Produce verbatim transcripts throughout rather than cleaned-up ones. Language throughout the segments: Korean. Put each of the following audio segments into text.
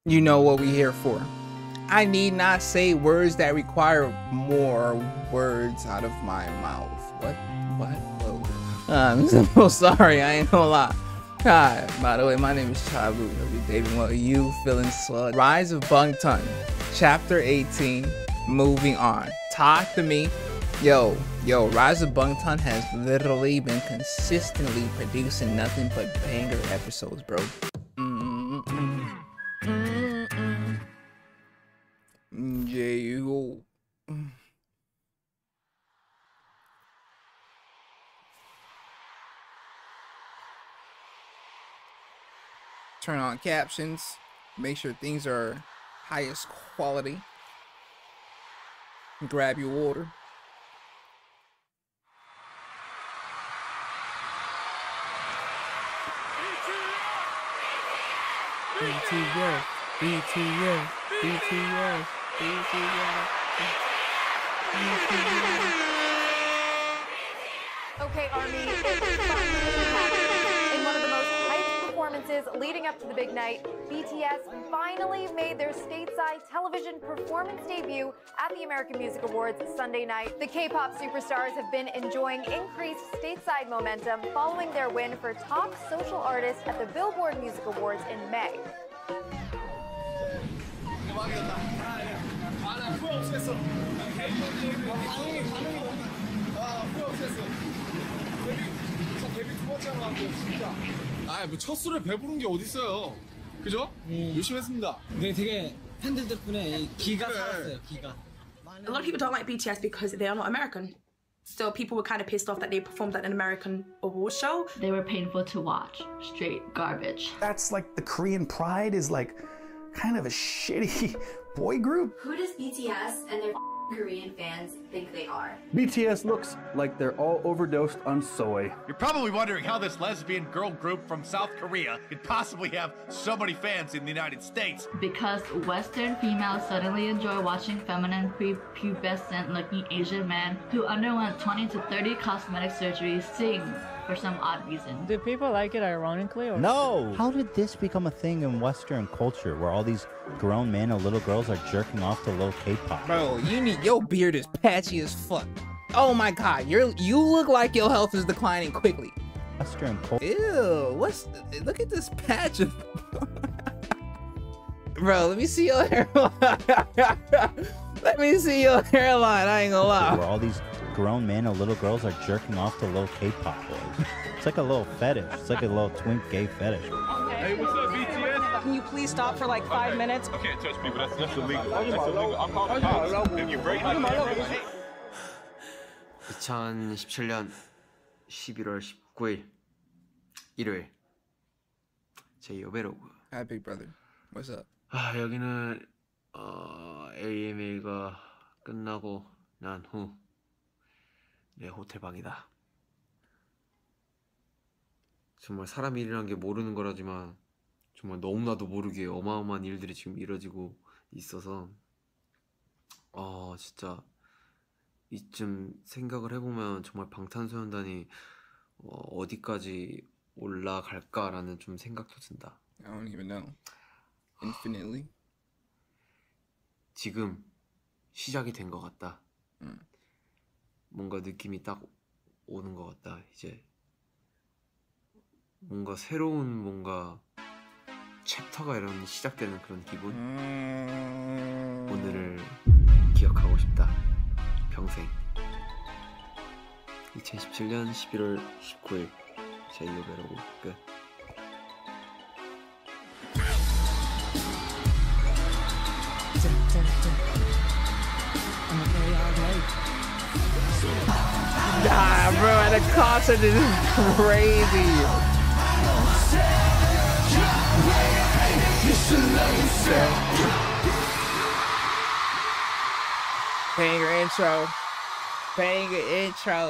You know what we're here for. I need not say words that require more words out of my mouth. What? What? Whoa. Uh, I'm so sorry. I ain't gonna lie. Hi, by the way, my name is Chabu. I'll be dating what you feeling slug. Rise of Bangtan, chapter eighteen. Moving on. Talk to me. Yo, yo, Rise of Bangtan has literally been consistently producing nothing but banger episodes, bro. Mm-mm-mm. Mm-mm. Yeah, you. Turn on captions. Make sure things are highest quality. Grab your water. B T S, B T S, B T S, B T S. Okay, Army, it finally happened. In one of the most hyped performances leading up to the big night, B T S finally made their stateside television performance debut at the American Music Awards Sunday night. The K-pop superstars have been enjoying increased stateside momentum following their win for Top Social Artist at the Billboard Music Awards in May. 아, 뭐 첫 술에 배부른 게 어디 있어요? 그죠? 음. 열심히 했습니다. 네, 되게 팬들 덕분에 기가 살았어요. 기가. A lot of people don't like B T S because they are not American. So people were kind of pissed off that they performed at an American award show. They were painful to watch. Straight garbage. That's like the Korean Pride is like kind of a shitty boy group. Who does B T S and their Korean fans think they are? B T S looks like they're all overdosed on soy. You're probably wondering how this lesbian girl group from South Korea could possibly have so many fans in the United States. Because Western females suddenly enjoy watching feminine, prepubescent-looking Asian men who underwent twenty to thirty cosmetic surgeries sing for some odd reason. Did people like it ironically? Or no! How did this become a thing in Western culture where all these grown men and little girls are jerking off to little K-pop? Bro, you need your beard is patchy as fuck. Oh my god, you're you look like your health is declining quickly. Western culture. Ew, what's look at this patch of bro, let me see your hairline. Let me see your hairline, I ain't gonna lie. Where all these grown men and little girls are jerking off to little K-pop boys. It's like a little fetish. It's like a little twink gay fetish. Hey, what's up, B T S? Can you please stop for like five okay. minutes? I can't touch people. That's, that's illegal. That's illegal. I'm calling the cops. If you break it, 이천십칠 년 십일월 십구일 일요일 제 여배로고. Hi, big brother. What's up? 아, 여기는 어, 에이엠에이가 끝나고 난 후 내 호텔 방이다. 정말 사람 일이란 게 모르는 거라지만 정말 너무나도 모르게 어마어마한 일들이 지금 이뤄지고 있어서 어 진짜 이쯤 생각을 해보면 정말 방탄소년단이 어, 어디까지 올라갈까라는 좀 생각도 든다. I don't even know. Infinitely. 지금 시작이 된 것 같다. 음. 뭔가 느낌이 딱 오는 것 같다. 이제 뭔가 새로운 뭔가 챕터가 이런 시작되는 그런 기분. 음... 오늘을 기억하고 싶다. 평생. 이천십칠 년 십일월 십구일 제 여배로고 끝. Nah, bro, at a concert this is crazy. Banger intro. Banger intro.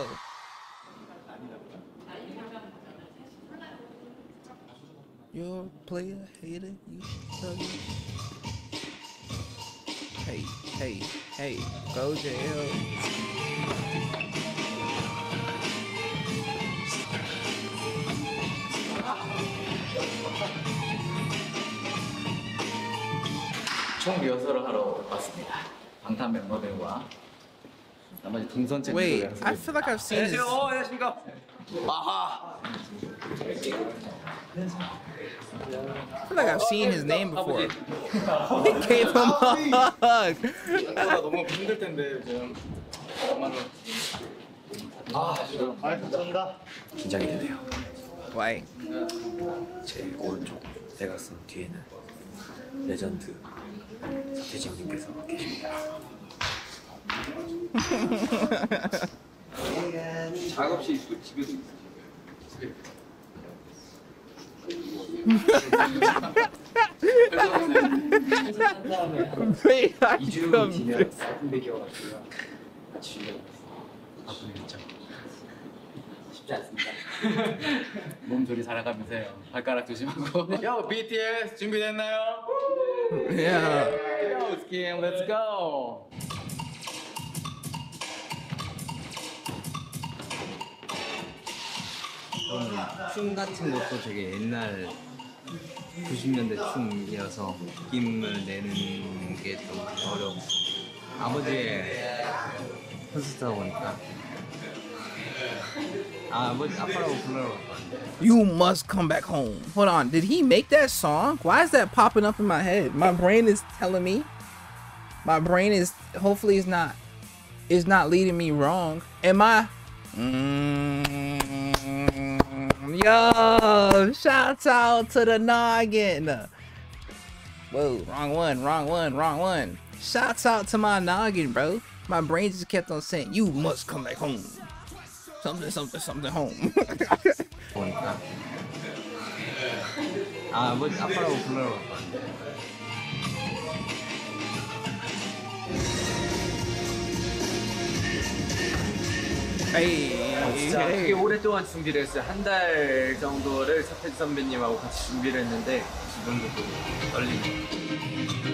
You're a player, hater, you thugger. Hey, hey, hey, go jail. 총 리허설을 하러 왔습니다. 방탄 멤버들과 나머지 동선 챔피도 Wait, 연습을 I feel like I've seen this. 안녕하세요. 안녕하십니까. 아하. I feel like I've seen his name before. He gave him a hug. 너무 힘들 텐데 지금. 아, 지금. 아, 감사합니다. 긴장이 되네요. Why? 제 오른쪽 대각선 뒤에는 레전드 서태지님께서 계십니다. 작업실 있고 집에도 있어요. Wait, I 이 주를 come. 뒤면 쌀분배 끼워가지고요. 같이 준비해봤어요. 바쁘게 했죠. 쉽지 않습니다. 몸조리 살아가면서요. 발가락 조심하고. Yo, 비티에스 준비됐나요? Yeah. Yo, Skim, let's go. 춤 같은 것도 되게 옛날 구십 년대 춤이어서 느낌을 내는 게 좀 어려워. 아버지의 콘서트다 보니까 아, 아버지 아빠라고 불러러 갈 거야. You must come back home. Hold on, did he make that song? Why is that popping up in my head? My brain is telling me. My brain is hopefully it's not is not leading me wrong. Am I? Mm, yo, shouts out to the noggin. Whoa, wrong one, wrong one, wrong one. Shouts out to my noggin, bro. My brain just kept on saying, you must come back home. Something, something, something home. 보니까 아, 아버지 아빠라고 불러러 갈 거야. 에이, 진짜 되게 오랫동안 준비를 했어요. 한 달 정도를 서태지 선배님하고 같이 준비를 했는데 지금도 또 떨리고.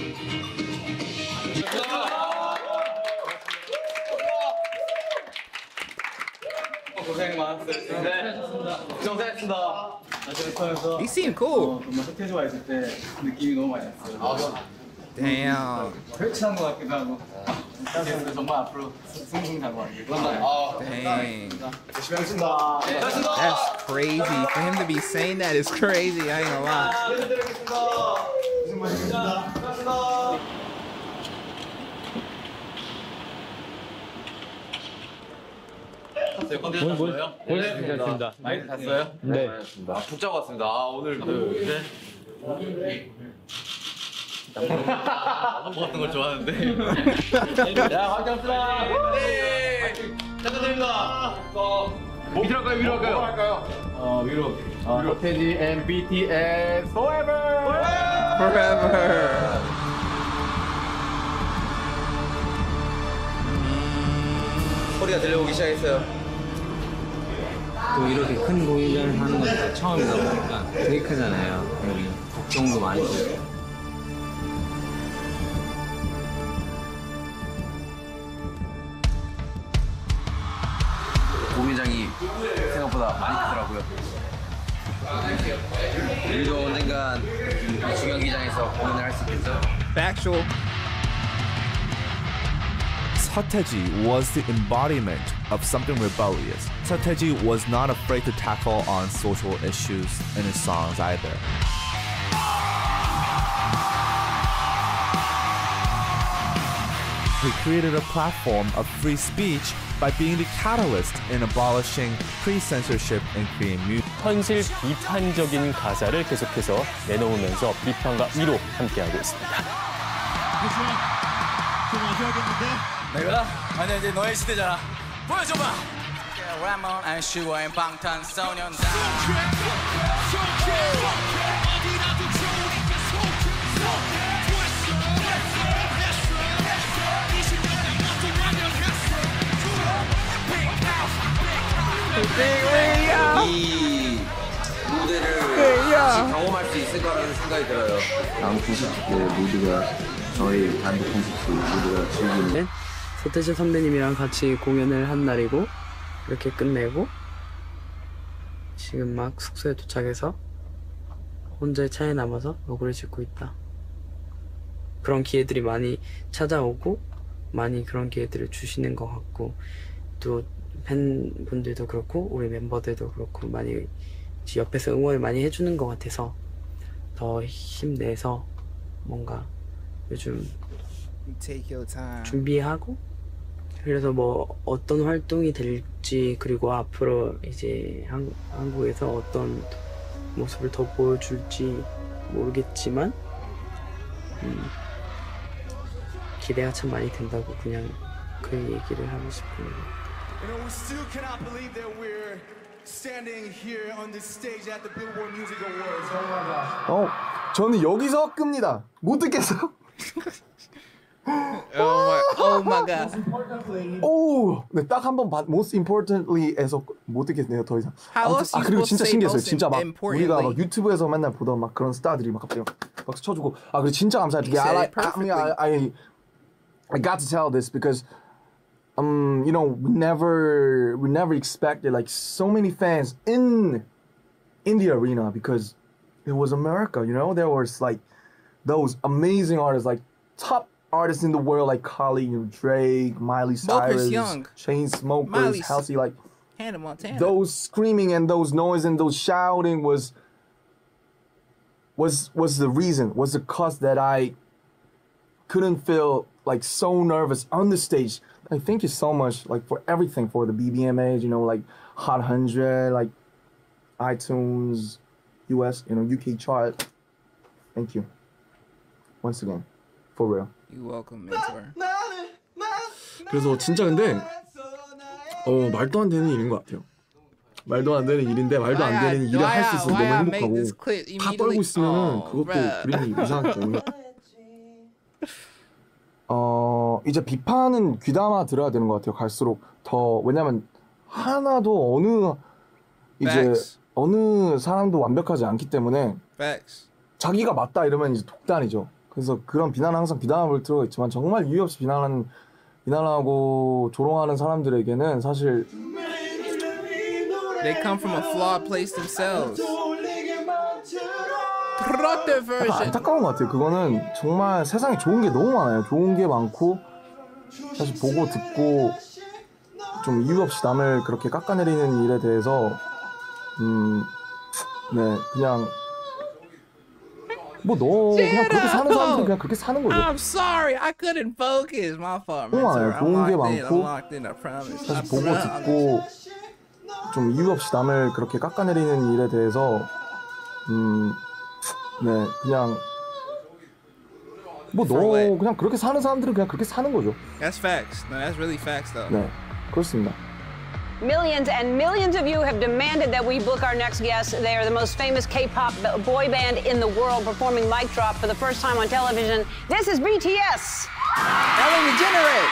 고생 많았어요. 네, 고생했습니다. He seemed cool. 정말 서태지와 있을 때 느낌이 너무 많이 났어요. Damn. 회친한 것 같기도 하고. 정말 앞으로 승승장구하길. Dang. That's crazy. For him to be saying that is crazy. I ain't gonna lie. 컨디션 탔어요? 네, 괜찮습니다. 많이 탔어요? 네. 아, 푹 자고 왔습니다. 아, 오늘 그 네. 뭐 같은 걸 좋아하는데. 야, 화이팅합시다. 네. 축하드립니다. 어, 밑으로 할까요? 위로 할까요? 할까요? 어, 위로. 어, 서태지 and 비티에스 forever. Forever. 소리가 들려오기 시작했어요. 또 이렇게 큰 공연을 하는 것도 처음이다 보니까 되게 크잖아요. 여기 걱정도 많이 되고. 공연장이 생각보다 많이 크더라고요. 우리도 언젠간 이 중형 기장에서 공연을 할 수 있겠죠? Factual. Seo was the embodiment of something rebellious. Seo was not afraid to tackle on social issues in his songs either. He created a platform of free speech by being the catalyst in abolishing pre-censorship in Korean music. 현실 비판적인 가사를 계속해서 내놓으면서 비판과 위로 함께하고 있습니다. 내가? 아니 이제 너의 시대잖아. 보여줘봐. 레몬 앤 슈어의 방탄소년단. 이 무대를 같이 경험할 수 있을 거라는 생각이 들어요. 다음 콘서트 때 모두가 저희 단독 콘서트 모두가 즐기는 서태지 선배님이랑 같이 공연을 한 날이고 이렇게 끝내고 지금 막 숙소에 도착해서 혼자의 차에 남아서 노래를 짓고 있다. 그런 기회들이 많이 찾아오고 많이 그런 기회들을 주시는 것 같고 또 팬분들도 그렇고 우리 멤버들도 그렇고 많이 옆에서 응원을 많이 해주는 것 같아서 더 힘내서 뭔가 요즘 Take your time. 준비하고 그래서 뭐 어떤 활동이 될지 그리고 앞으로 이제 한, 한국에서 어떤 모습을 더 보여줄지 모르겠지만 음, 기대가 참 많이 된다고 그냥 그 얘기를 하고 싶습니다. You know, we still cannot believe that we're standing here on this stage at the Billboard Music Awards. Oh my God. 어, 저는 여기서 끕니다. 못 듣겠어요. Oh my, oh my God. 오, 네, 딱 한 번 most importantly에서 못 듣겠네요 더 이상. How 아무튼, else 아 you 그리고 supposed 진짜 to say 신기했어요. most 진짜 막 우리가 막 importantly? 유튜브에서 맨날 보던 막 그런 스타들이 막 갑자기 박수 쳐주고 아 그리고 진짜 감사해요. You I, said like, it I mean, I, I I got to tell this because um you know we never we never expected like so many fans in in the arena because it was America. You know there was like those amazing artists like top artists in the world like Kali, you know, Drake, Miley Cyrus, Young. Chainsmokers, Miley Halsey, like Hannah Montana. those screaming and those noise and those shouting was was was the reason, was the cause that I couldn't feel like so nervous on the stage. Like thank you so much like for everything, for the B B M As, you know, like Hot one hundred, like iTunes, U S, you know, U K chart. Thank you once again, for real. You welcome, mentor. 그래서 진짜 근데 어 말도 안 되는 일인 것 같아요. 말도 안 되는 일인데 말도 안 되는 일을 할 수 있어서 너무 행복하고 다 떨고 있으면은 그것도 그림이 이상하게 보이는. 어 이제 비판은 귀담아 들어야 되는 것 같아요. 갈수록 더 왜냐면 하나도 어느 이제 Facts. 어느 사람도 완벽하지 않기 때문에 Facts. 자기가 맞다 이러면 이제 독단이죠. 그래서 그런 비난은 항상 비난할 필요가 있지만 정말 이유 없이 비난하는 비난하고 조롱하는 사람들에게는 사실 They come from a flawed place themselves. Product 약간 version. 안타까운 것 같아요. 그거는 정말 세상에 좋은 게 너무 많아요. 좋은 게 많고 사실 보고 듣고 좀 이유 없이 남을 그렇게 깎아내리는 일에 대해서 음, 네 그냥 뭐 너 그냥 그렇게 사는 사람들은 그냥 그렇게 사는 거죠. I'm sorry, I couldn't focus. My fault, 너무 많아요. mentor. I'm 좋은 게 locked in. I'm 많고 locked in. I promise. 사실 I 보고 promise. 듣고 좀 이유 없이 남을 그렇게 깎아내리는 일에 대해서 음, 네 그냥 뭐 너 그냥 그렇게 사는 사람들은 그냥 그렇게 사는 거죠. That's facts. No, that's really facts, though. 네 그렇습니다. Millions and millions of you have demanded that we book our next guest. They are the most famous K-pop boy band in the world, performing Mic Drop for the first time on television. This is B T S. Ellen DeGeneres.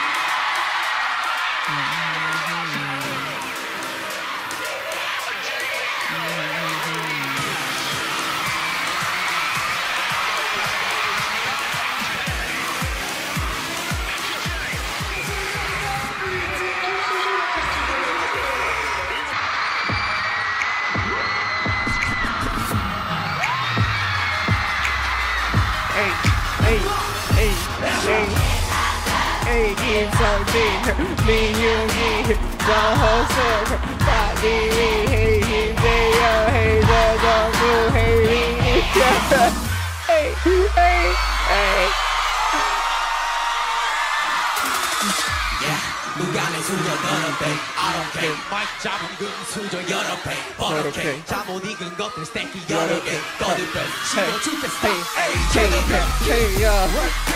Hey, hey, hey, hey, hey, give something, me, you, me, the hustle, body, hey, hey, they, hey, the, the, blue, hey, hey, hey, hey. 누가내 수저 너는 배 I don't care 마이크 잡은 그 수저 여러 배 버럭해 잠못 익은 것들 스테이크 여러 개 거듭해 신경 줄게 스테이크 Hey, hey, hey, yeah.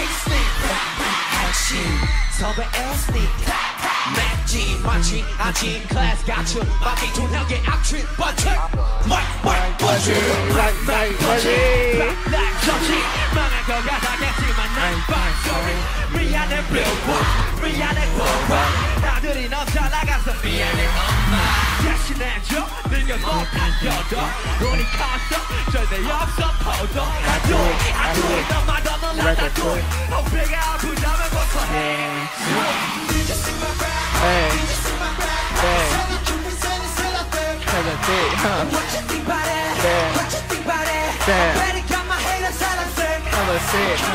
핵심 섭외 에스닉 맥진 마치 아침 클래스 갖춘 마치 조명의 악취 번치 마이크 마이크 번치 Like, like, 번치 like, like 정치 망할 것 같았겠지만 난 fine sorry 미안해 billboard 미안해 global 나들이 넌 잘 나가서 미안해 엄마 대신해줘 늙어 못한 여도 눈이 컸어 절대 없어 포도 I do it I do it 너마다 넌 like I do it 어깨가 아프다면 고소해 Just in my rap Hey, Just in my rap hey. Tell the truth and send it still out there Cause I did, huh? What you think about it? Damn. What you think about it? Damn. I better got my haters out of sick Cause let's say it.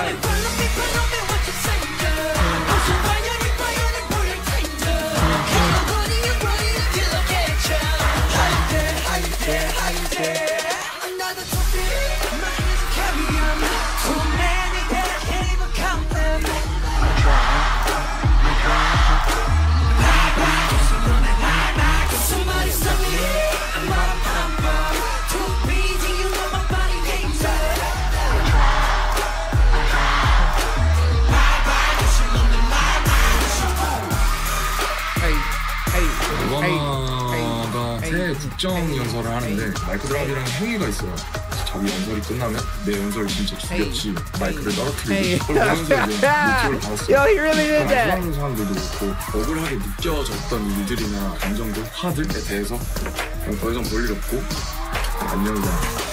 오바마가 새 국정 연설을 하는데 마이크 드랍이라는 행위가 있어요. 자기 연설이 끝나면 내 연설을 진짜 죽였지 마이크를 떨어뜨리고 그걸 보면서 이제 모티브를 받았어요. Yo, he really did that. 하는 사람들도 그렇고 억울하게 느껴졌던 일들이나 감정들, 화들에 대해서 그냥 더 이상 볼 일 없고 안녕이다.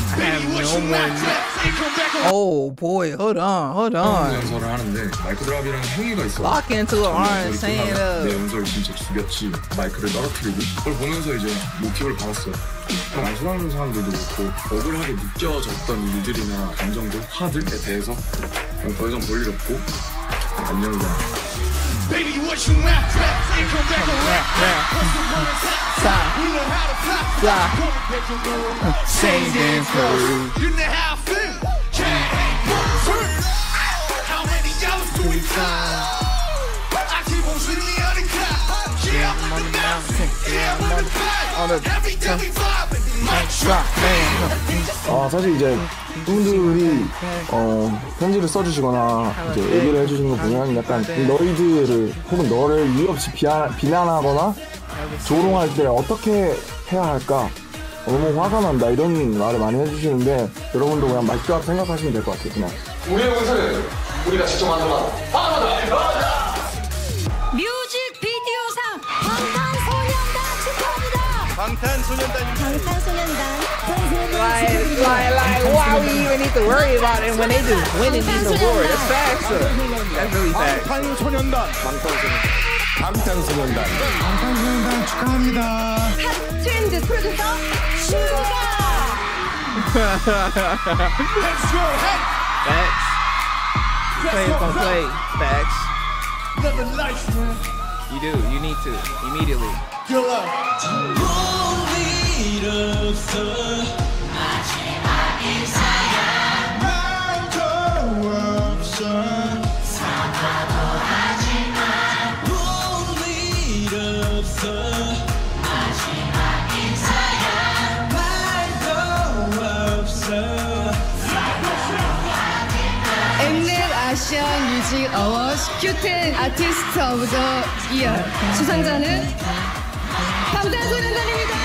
Oh boy, hold on, hold on. 연설을 하는데 마이크 드랍이라는 행위가 있어. Lock into an arm, saying it up. 내 연설 진짜 죽였지. 마이크를 떨어뜨리고 그걸 보면서 이제 모티브를 받았어요. 안수하는 사람들도 그렇고 억울하게 느껴졌던 일들이나 감정들, 화들에 대해서 그냥 더 이상 볼 일 없고 안녕이다. Baby, what you want? Ain't come back around. Stop. We know how to fly. Fly. Same damn food. You know how I feel. How many hours do we fly? I keep on sitting on the clock. Yeah, I'm on the mountain. Yeah, I'm on the fire. Every day we fly. 아 사실 이제 분들이 어 편지를 써주시거나 이제 얘기를 해주시는 거 보면 약간 너희들을 혹은 너를 이유 없이 비난, 비난하거나 조롱할 때 어떻게 해야 할까 너무 화가 난다 이런 말을 많이 해주시는데 여러분도 그냥 마이크 드랍 생각하시면 될 것 같아요. 그냥 우리의 운세는 우리가 직접 만들어라. 하나다. 뮤직비디오상 방탄소년단 축하합니다. 방탄소년단. 방탄소년단. Like, like, like, why we even need to worry about it when they just winning these awards? That's facts. That's really facts. 방탄소년단. 방탄소년단. 방탄소년단. 방탄소년단 축하합니다. 핫 트렌드 프로듀서 신고가. Let's go. Facts. Play it, don't play. Facts. Living life, man. You do. You need to immediately. Good luck. 볼 일 없어. 마지막 인사야. 말도 없어. 사과도 하지만 볼 일 없어. 마지막 인사야. 말도 없어. 엠넷 아시아 뮤직 어워즈 큐텐 아티스트 오브 더 이어 수상자는 방탄소년단입니다.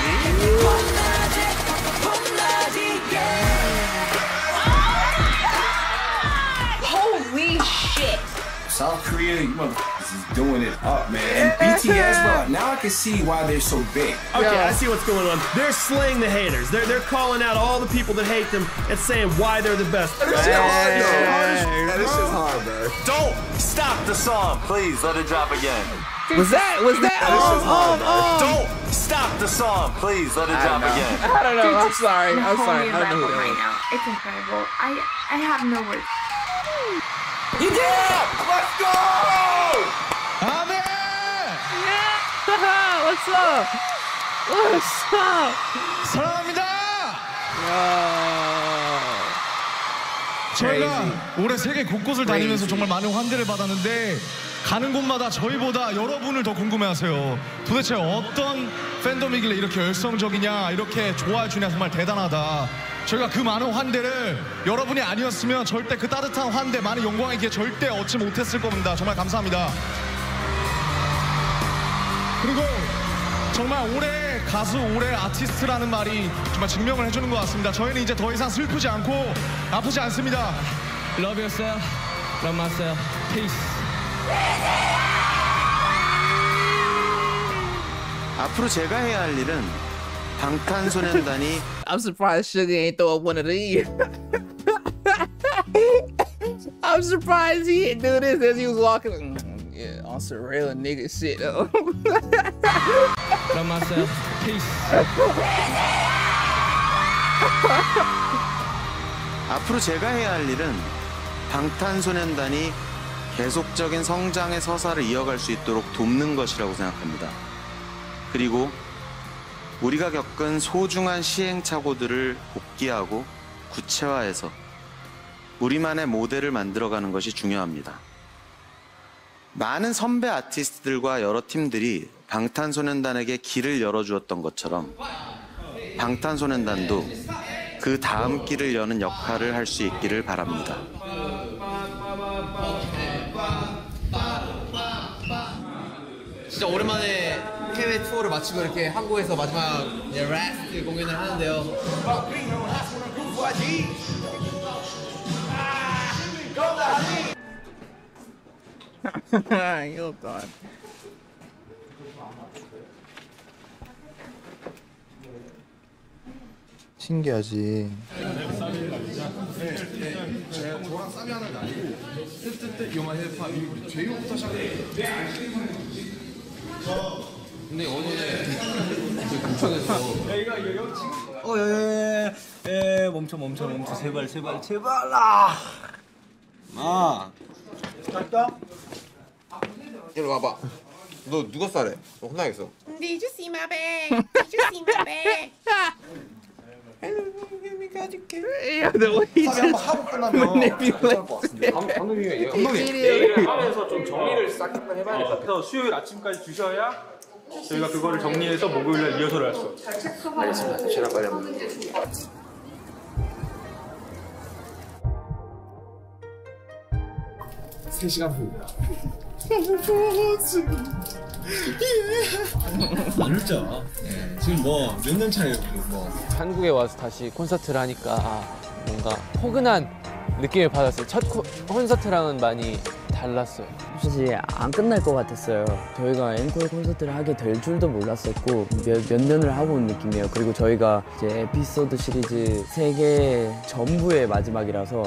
Holy shit! South Korea, you motherfuckers is doing it up, man. And B T S, bro, now I can see why they're so big. Okay, I see what's going on. They're slaying the haters. They're they're calling out all the people that hate them and saying why they're the best. This shit hard, though. Yeah, this shit's hard, bro. Don't stop the song, please. Let it drop again. Was that? Was that? Um, um, um. Don't stop the song, please. Let it drop again. I don't know. I'm sorry. I'm sorry. I don't know who that right was. now. It's incredible. I I have no words. You did it! Let's go! Amen. Yeah. What's up? What's up? 사랑합니다. 저희가 올해 세계 곳곳을 다니면서 정말 많은 환대를 받았는데 가는 곳마다 저희보다 여러분을 더 궁금해하세요. 도대체 어떤 팬덤이길래 이렇게 열성적이냐, 이렇게 좋아해 주냐, 정말 대단하다. 저희가 그 많은 환대를 여러분이 아니었으면 절대 그 따뜻한 환대, 많은 영광의 기회 절대 얻지 못했을 겁니다. 정말 감사합니다. 그리고 정말 올해 가수, 올해 아티스트라는 말이 정말 증명을 해주는 것 같습니다. 저희는 이제 더 이상 슬프지 않고 아프지 않습니다. Love yourself, love myself, peace. 앞으로 제가 해야 할 일은 방탄소년단이 I'm surprised Suga ain't throw up one of these. I'm surprised he didn't do this as he was walking. Yeah, on some real nigga shit though. Love myself, peace. 앞으로 제가 해야 할 일은 방탄소년단이 계속적인 성장의 서사를 이어갈 수 있도록 돕는 것이라고 생각합니다. 그리고 우리가 겪은 소중한 시행착오들을 복귀하고 구체화해서 우리만의 모델을 만들어가는 것이 중요합니다. 많은 선배 아티스트들과 여러 팀들이 방탄소년단에게 길을 열어주었던 것처럼 방탄소년단도 그 다음 길을 여는 역할을 할 수 있기를 바랍니다. 진짜 오랜만에 해외 투어를 마치고 이렇게 한국에서 마지막 라스트 공연을 하는데요. You're done. 신기하지. 저랑 쌈이 하는 게 아니고 뜨뜨뜨 요만 해파 제이홉부터 시작해. 근데 어제 부천에서 야 이거 이거 지금 어 예예예 예, 멈춰 멈춰 멈춰 제발 제발 제발 아 아 갈까? 이리 와봐. 너 누가 싸래? 너 혼나겠어. Did you see my bag? Did you see my bag? Yeah, the way he just manipulates. 감독님이 감독님 얘기를 하면서 좀 정리를 싹 한번 해봐야 될 것 같아요. 수요일 아침까지 주셔야 저희가 그거를 정리해서 목요일날 리허설을 할 수. 알겠습니다. 전화 빨리 한번. 세 시간 후. 안 울죠. 예, 지금 뭐 몇 년 차예요, 뭐. 한국에 와서 다시 콘서트를 하니까 아, 뭔가 포근한 느낌을 받았어요. 첫 코, 콘서트랑은 많이 달랐어요. 사실 안 끝날 것 같았어요. 저희가 앵콜 콘서트를 하게 될 줄도 몰랐었고 몇, 몇 년을 하고 온 느낌이에요. 그리고 저희가 이제 에피소드 시리즈 세 개 전부의 마지막이라서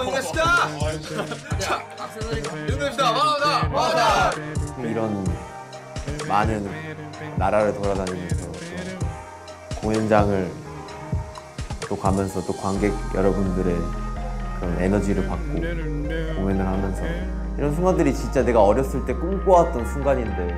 이런 많은 나라를 돌아다니면서 또 공연장을 또 가면서 또 관객 여러분들의 그런 에너지를 받고 공연을 하면서 이런 순간들이 진짜 내가 어렸을 때 꿈꿔왔던 순간인데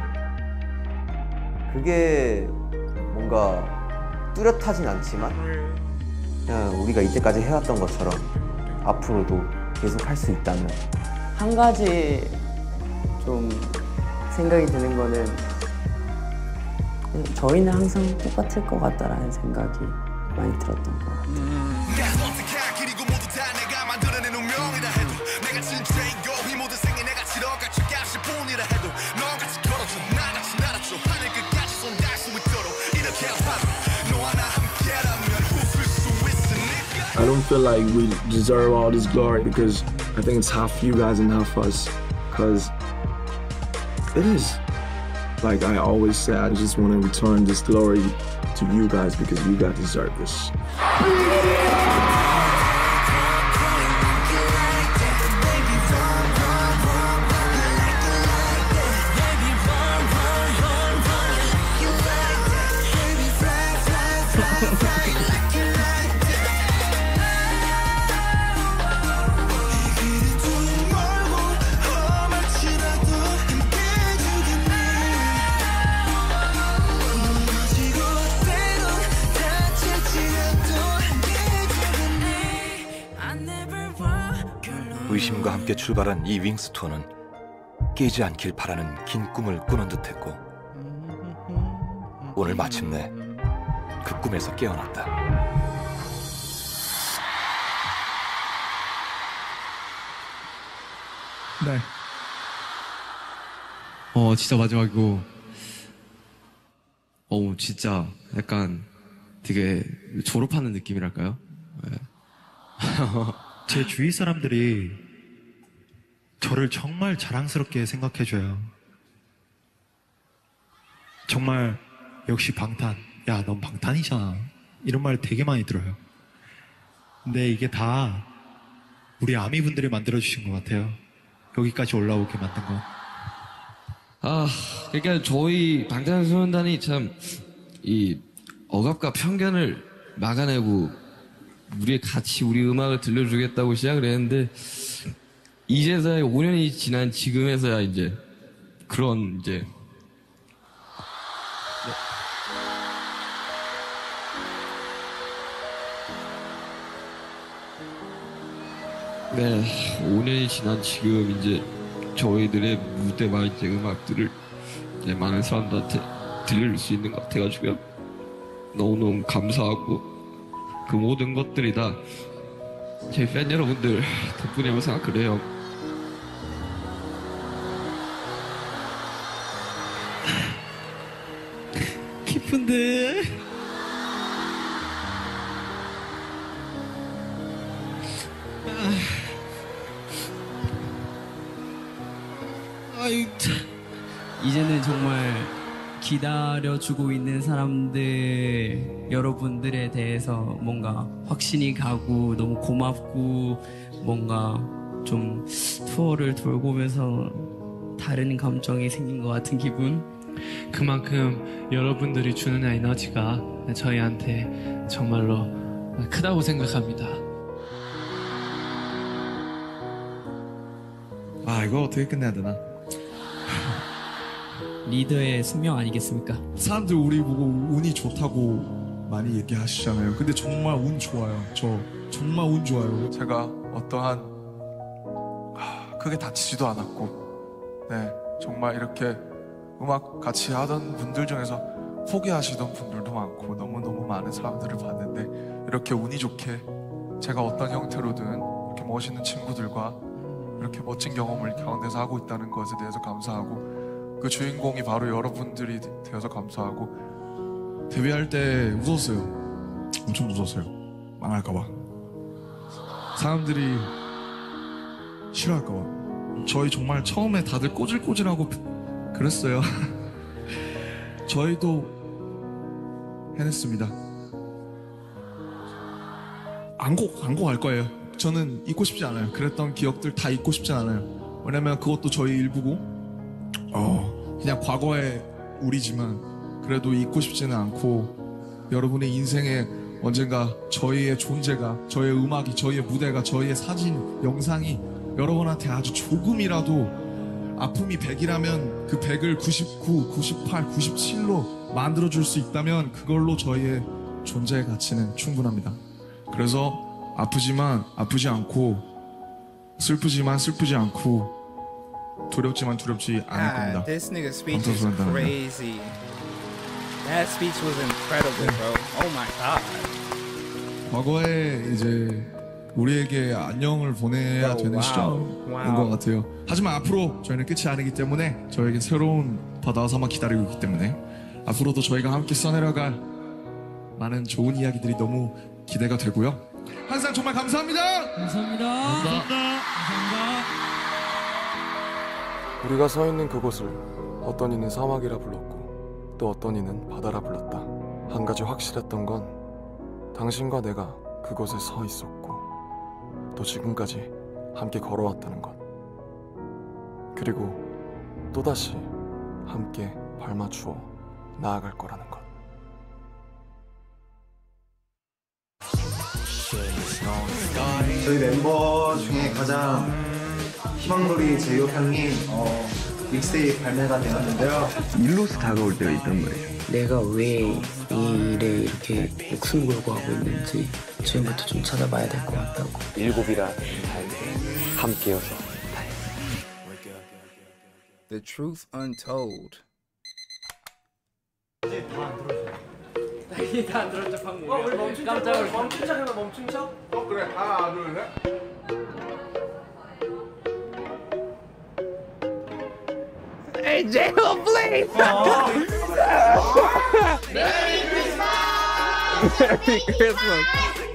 그게 뭔가 뚜렷하진 않지만 그냥 우리가 이때까지 해왔던 것처럼 앞으로도 계속 할 수 있다면 한 가지 좀 생각이 드는 거는 저희는 항상 똑같을 것 같다라는 생각이 많이 들었던 것 같아요. I don't feel like we deserve all this glory because I think it's half you guys and half us. Because it is. Like I always say, I just want to return this glory to you guys because you guys deserve this. 의심과 함께 출발한 이 윙스 투어는 깨지 않길 바라는 긴 꿈을 꾸는 듯했고 오늘 마침내 그 꿈에서 깨어났다. 네. 어 진짜 마지막이고 어 진짜 약간 되게 졸업하는 느낌이랄까요? 네. 제 주위 사람들이 저를 정말 자랑스럽게 생각해줘요. 정말 역시 방탄, 야 넌 방탄이잖아 이런 말 되게 많이 들어요. 근데 이게 다 우리 아미분들이 만들어주신 것 같아요. 여기까지 올라오게 만든 거. 아, 그러니까 저희 방탄소년단이 참 이 억압과 편견을 막아내고 우리의 가치, 우리 음악을 들려주겠다고 시작을 했는데 이제서야 오 년이 지난 지금에서야 이제 그런 이제 네, 오 년이 지난 지금 이제 저희들의 무대와 이제 음악들을 이제 많은 사람들한테 들릴 수 있는 것 같아가지고요. 너무너무 감사하고 그 모든 것들이 다 제 팬 여러분들 덕분이라고 생각을 해요. 기쁜데. 아유, 이제는 정말 기다려주고 있는 사람들 여러분들에 대해서 뭔가 확신이 가고 너무 고맙고 뭔가 좀 투어를 돌고 오면서 다른 감정이 생긴 것 같은 기분. 그만큼 여러분들이 주는 에너지가 저희한테 정말로 크다고 생각합니다. 아, 이거 어떻게 끝내야 되나? 리더의 숙명 아니겠습니까? 사람들 우리 보고 운이 좋다고 많이 얘기하시잖아요. 근데 정말 운 좋아요. 저 정말 운 좋아요. 제가 어떠한 하, 크게 다치지도 않았고, 네, 정말 이렇게 음악 같이 하던 분들 중에서 포기하시던 분들도 많고 너무너무 많은 사람들을 봤는데, 이렇게 운이 좋게 제가 어떤 형태로든 이렇게 멋있는 친구들과 이렇게 멋진 경험을 가운데서 하고 있다는 것에 대해서 감사하고, 그 주인공이 바로 여러분들이 되어서 감사하고. 데뷔할 때 무서웠어요. 엄청 무서웠어요. 망할까봐. 사람들이 싫어할까봐. 저희 정말 처음에 다들 꼬질꼬질하고 그랬어요. 저희도 해냈습니다. 안고 안고 갈 거예요. 저는 잊고 싶지 않아요. 그랬던 기억들 다 잊고 싶지 않아요. 왜냐면 그것도 저희 일부고, 어, 그냥 과거의 우리지만 그래도 잊고 싶지는 않고, 여러분의 인생에 언젠가 저희의 존재가, 저희의 음악이, 저희의 무대가, 저희의 사진, 영상이 여러분한테 아주 조금이라도 아픔이 백이라면 그 백을 구십구, 구십팔, 구십칠로 만들어줄 수 있다면 그걸로 저희의 존재의 가치는 충분합니다. 그래서 아프지만 아프지 않고, 슬프지만 슬프지 않고, 두렵지만 두렵지 않을 겁니다. God, this nigga's speech is crazy. That speech was incredible, bro. Oh my god. 과거에 이제 우리에게 안녕을 보내야 Oh, 되는 wow. 시점인 Wow. 것 같아요. 하지만 앞으로 저희는 끝이 아니기 때문에 저에게 새로운 바다와 사막 기다리고 있기 때문에 앞으로도 저희가 함께 써내려갈 많은 좋은 이야기들이 너무 기대가 되고요. 항상 정말 감사합니다. 감사합니다. 감사합니다. 감사합니다. 우리가 서 있는 그곳을 어떤 이는 사막이라 불렀고 또 어떤 이는 바다라 불렀다. 한 가지 확실했던 건 당신과 내가 그곳에 서 있었고 또 지금까지 함께 걸어왔다는 것. 그리고 또다시 함께 발맞추어 나아갈 거라는 것. 저희 멤버 중에 가장 희망놀이 제이홉 형이 어, 믹스테이프 발매가 되었는데요. 일로서 다가올 때가 있단 말이죠. 내가 왜 이 일에 이렇게 목숨 걸고 하고 있는지 지금부터 좀 찾아봐야 될 것 같다고. 일곱이라 함께여서. The truth untold. 이게 다 안 들었죠 방금. 어, 우리 멈춘 척. 깜짝 놀랐어. 멈춘 척 해봐. 멈춘 척. 어 그래, 하나 둘 셋. Hey, J-Lo, please! Merry Christmas! Merry Christmas!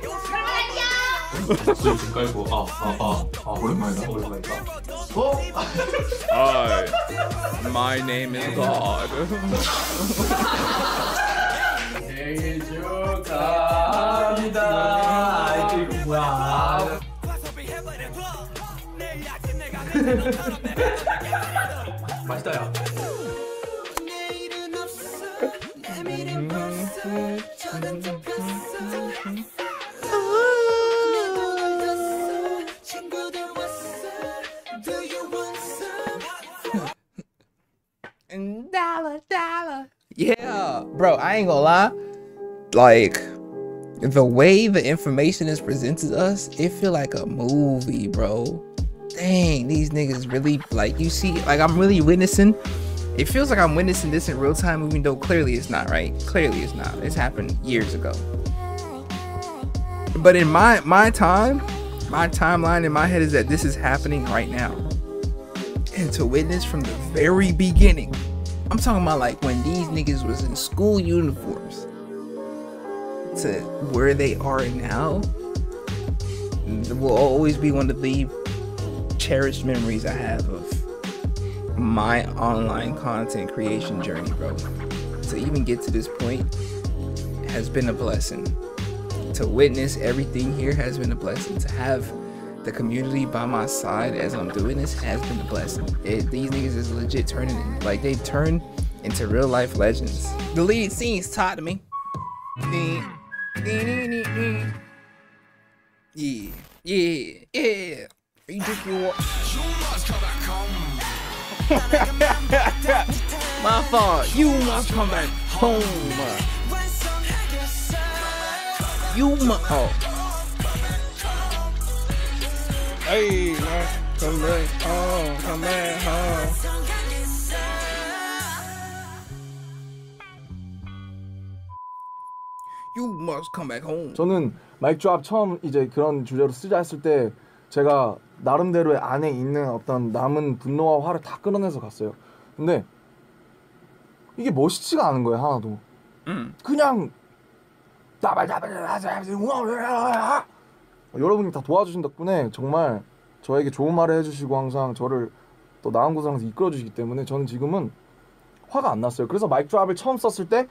좀 깔고 아아아 오랜만이다. 오랜만이다. 어? Hi, my name is God. 생일 축하합니다. 아, 이거 뭐야? 맛있다 야. dollar, dollar. Yeah, bro, I ain't gonna lie. Like, the way the information is presented to us, it feel like a movie, bro. Dang, these niggas really, like, you see, like, I'm really witnessing. It feels like I'm witnessing this in real time, even though clearly it's not, right? Clearly it's not. It's happened years ago. But in my my time, my timeline in my head is that this is happening right now. And to witness from the very beginning, I'm talking about like when these niggas was in school uniforms to where they are now, will always be one of the cherished memories I have of my online content creation journey, bro. To even get to this point has been a blessing. To witness everything here has been a blessing. To have the community by my side as I'm doing this has been a blessing. It, these niggas is legit turning in, like they turn into real life legends. Deleted scenes taught to me. Yeah, yeah, yeah. You drink your water. My fault. You must come back home. You must. Oh. Hey, man, come back home. Come back home. You must come back home. 저는 마이크 드랍 처음 이제 그런 주제로 쓰자 했을 때 제가 나름대로의 안에 있는 어떤 남은 분노와 화를 다 끌어내서 갔어요. 근데 이게 멋있지가 않은 거예요, 하나도. 음. 그냥 여러분이 다 도와주신 덕분에 정말 저에게 좋은 말을 해주시고 항상 저를 또 나은 곳으로 항상 이끌어주시기 때문에 저는 지금은 화가 안 났어요. 그래서 마이크 드랍을 처음 썼을 때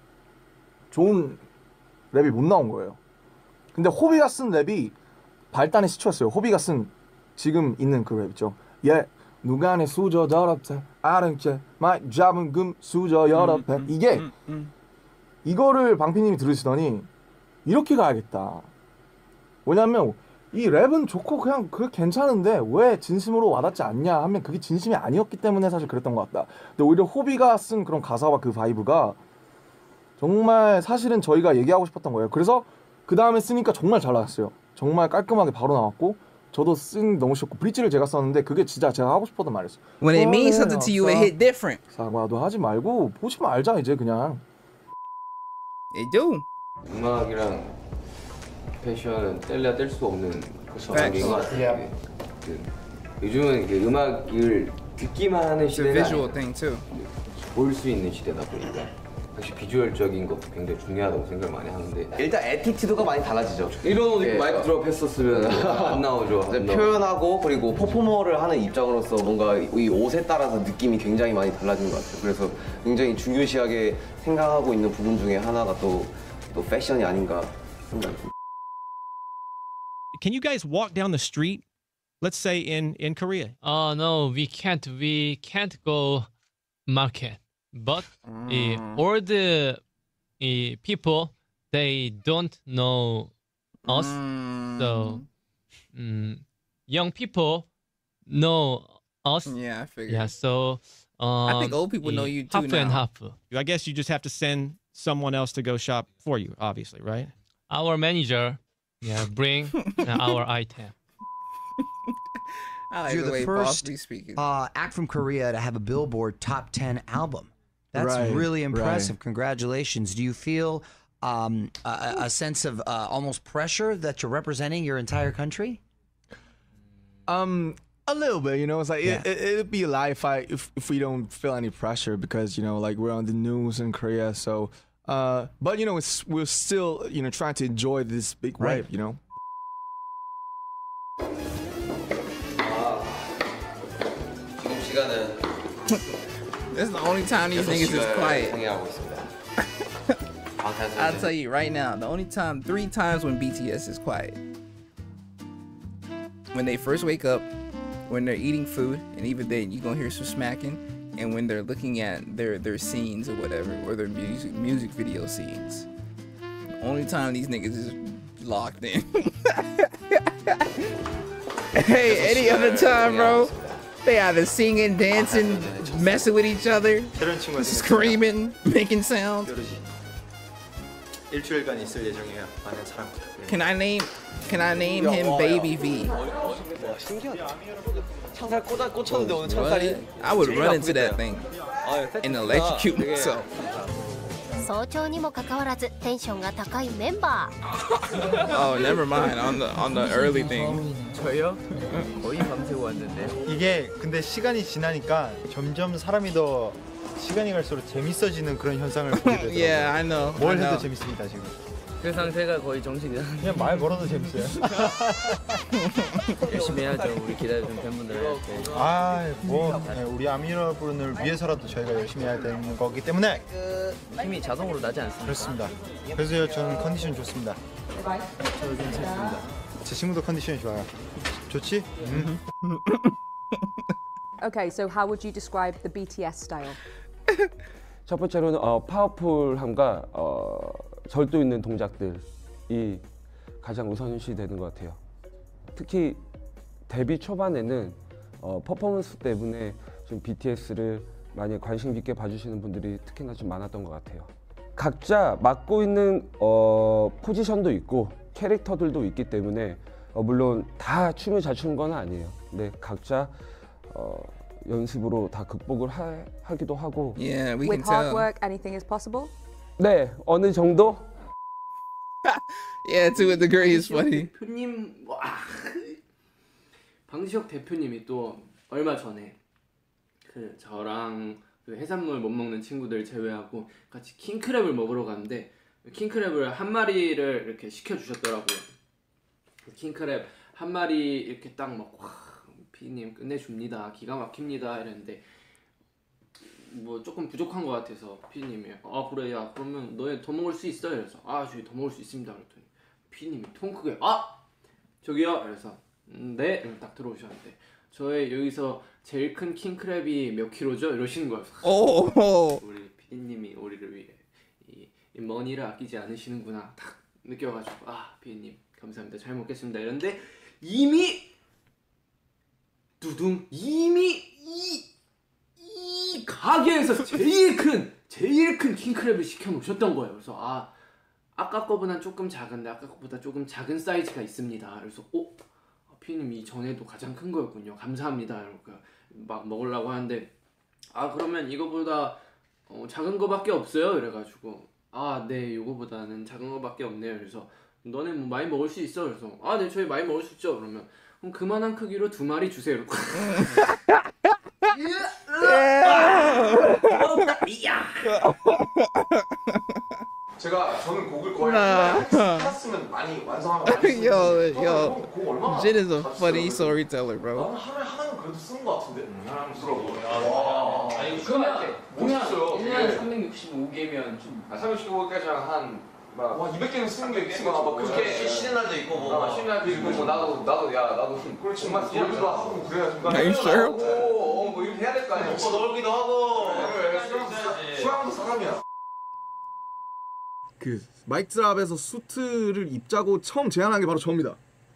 좋은 랩이 못 나온 거예요. 근데 호비가 쓴 랩이 발단의 시초였어요. 호비가 쓴 지금 있는 그 랩 있죠. 예, 누가 내 수저 더럽대 아름채 마이크 잡은 금 수저 여럽해. 음, 이게 음, 음. 이거를 방피님이 들으시더니 이렇게 가야겠다. 왜냐면 이 랩은 좋고 그냥 그 괜찮은데 왜 진심으로 와닿지 않냐 하면 그게 진심이 아니었기 때문에 사실 그랬던 것 같다. 근데 오히려 호비가 쓴 그런 가사와 그 바이브가 정말 사실은 저희가 얘기하고 싶었던 거예요. 그래서 그 다음에 쓰니까 정말 잘 나왔어요. 정말 깔끔하게 바로 나왔고 저도 쓴 너무 싫고 브릿지를 제가 썼는데 그게 진짜 제가 하고 싶었던 말이었어요. When it means something to you, it hit different. 사과도 하지 말고 보시면 알자 이제 그냥. They do. 음악이랑 패션은 뗄래야 뗄 수 없는 관계인 것 같아요. 그, 요즘은 이게 음악을 듣기만 하는 시대가 아니라 볼 수 있는 시대다 보니까 역시 비주얼적인 것도 굉장히 중요하다고 생각을 많이 하는데 일단 에티튜드가 많이 달라지죠. 이런 옷 입고 마이크 드롭 했었으면 안 나오죠. 안 표현하고 그리고 퍼포머를 하는 입장으로서 뭔가 이 옷에 따라서 느낌이 굉장히 많이 달라진 것 같아요. 그래서 굉장히 중요시하게 생각하고 있는 부분 중에 하나가 또, 또 패션이 아닌가 생각합니다. Can you guys walk down the street? Let's say in in Korea. Oh no, we can't. We can't go market. But mm. uh, all the uh, people, they don't know us. Mm. So um, young people know us. Yeah, I figured. Yeah, so um, I think old people know you too half now. and half. I guess you just have to send someone else to go shop for you, obviously, right? Our manager, yeah, bring our item. I like You're the, the way first speaking. Uh, act from Korea to have a Billboard top ten album. That's right, really impressive. right. Congratulations. Do you feel um, a, a sense of uh, almost pressure that you're representing your entire country? Um, a little bit, you know. It's like Yeah. it, it, it'd be a lie if I if, if we don't feel any pressure because you know, like we're on the news in Korea. So, uh, but you know, it's we're still you know trying to enjoy this big Right. wave, you know. 지금 시간은 This is the only time these niggas is quiet. 상의하고 있습니다. I'll tell you right now, the only time, three times when B T S is quiet. When they first wake up, when they're eating food, and even then you're gonna hear some smacking, and when they're looking at their, their scenes or whatever, or their music, music video scenes. The only time these niggas is locked in. Hey, any other time, bro? They either singing, dancing, messing with each other, screaming, making sounds. 일주일간 있을 예정이에요. 많은 사랑 부탁드립니다. Can I name? Can I name him Baby V? 와 신기하다. 창살 꽂아 꽂혔는데 오늘 창살이. I would run into that thing and electrocute myself. 早朝にもかかわらずテンションが高いメンバー。 Oh, never mind. On the on the early thing. 저요? 거의 밤새고 왔는데. 이게 근데 시간이 지나니까 점점 사람이 더 시간이 갈수록 재밌어지는 그런 현상을 보게 되더라고요. Yeah, I know. 뭘 I know. 해도 재밌습니다 지금. 그 상태가 거의 정신이 그냥 말 걸어도 재밌어요. 열심히 해야죠. 우리 기다려준 팬분들한테. 아, 뭐 네, 우리 아미 여러분을 위해서라도 저희가 열심히 해야 되는 거기 때문에 힘이 자동으로 나지 않습니다. 그렇습니다. 그래서 저는 컨디션 좋습니다. 저 괜찮습니다. 제 친구도 컨디션이 좋아요. 좋지? 음. Okay, so how would you describe the B T S style? 첫 번째로는 어, 파워풀함과 어, 절도 있는 동작들이 가장 우선시 되는 것 같아요. 특히 데뷔 초반에는 어, 퍼포먼스 때문에 좀 비티에스를 많이 관심 깊게 봐주시는 분들이 특히나 좀 많았던 것 같아요. 각자 맡고 있는 어, 포지션도 있고 캐릭터들도 있기 때문에 어, 물론 다 춤을 잘 추는 건 아니에요. 근데 각자 어, 연습으로 다 극복을 하, 하기도 하고. Yeah, we With can hard tell. work, anything is possible? 네, 어느 정도? Yeah, to a degree is funny. 대표님, 와, 방시혁 대표님이 또 얼마 전에 그 저랑 그 해산물 못 먹는 친구들 제외하고 같이 킹크랩을 먹으러 갔는데 킹크랩을 한 마리를 이렇게 시켜 주셨더라고요. 킹크랩 한 마리 이렇게 딱 먹고 와, 피디님 끝내줍니다. 기가 막힙니다. 이랬는데 뭐 조금 부족한 것 같아서 피디님이 아 그래 야 그러면 너네 더 먹을 수 있어? 이래서 아 저희 더 먹을 수 있습니다. 그랬더니 피디님이 통 크게 아 저기요. 그래서 음, 네 딱 들어오셨는데 저의 여기서 제일 큰 킹크랩이 몇 킬로죠? 이러시는 거예요. 오. 우리 피디님이 우리를 위해 이, 이 머니를 아끼지 않으시는구나 딱 느껴가지고 아 피디님 감사합니다. 잘 먹겠습니다. 이런데 이미 두둥 이미 이, 이 가게에서 제일 큰 제일 큰 킹크랩을 시켜 놓으셨던 거예요. 그래서 아 아까 거보다 조금 작은데 아까 거보다 조금 작은 사이즈가 있습니다. 그래서 오 피디님 이전에도 가장 큰 거였군요. 감사합니다. 이러고 막 먹으려고 하는데 아 그러면 이거보다 어, 작은 거밖에 없어요. 이래가지고 아 네 이거보다는 작은 거밖에 없네요. 그래서 너네 뭐 많이 먹을 수 있어? 그래서 아 네 저희 많이 먹을 수 있죠. 그러면 그럼 그만한 크기로 두 마리 주세요. 이러고 제가 저는 곡을 거의 Nah. 하나쓰면 많이 완성하면 많이 Yo, 쓰는데 yo, 곡 얼마나 Jin is a 자주 funny 쓰는데 storyteller, 나는 bro. 하루에 하나는 그래도 쓰는 것 같은데 사랑스러워. 아니 그러면 멋있어요. 일 년에 삼백육십오 개면 좀 아, 삼백육십오 개장 한 막 와 이백 개는 쓰는 게 있으면 뭐 그렇게 쉬는 날도 있고 뭐 쉬는 날도 있고 뭐 나도 나도 야 나도 그렇지 정말 놀기도 하고 그래야지. Are you sure? 어, 뭐 이렇게 해야 될 거 아니야. 오빠 놀기도 하고. 수양도 사람이야. 그 마이크 드랍에서 수트를 입자고 처음 제안한 게 바로 저입니다.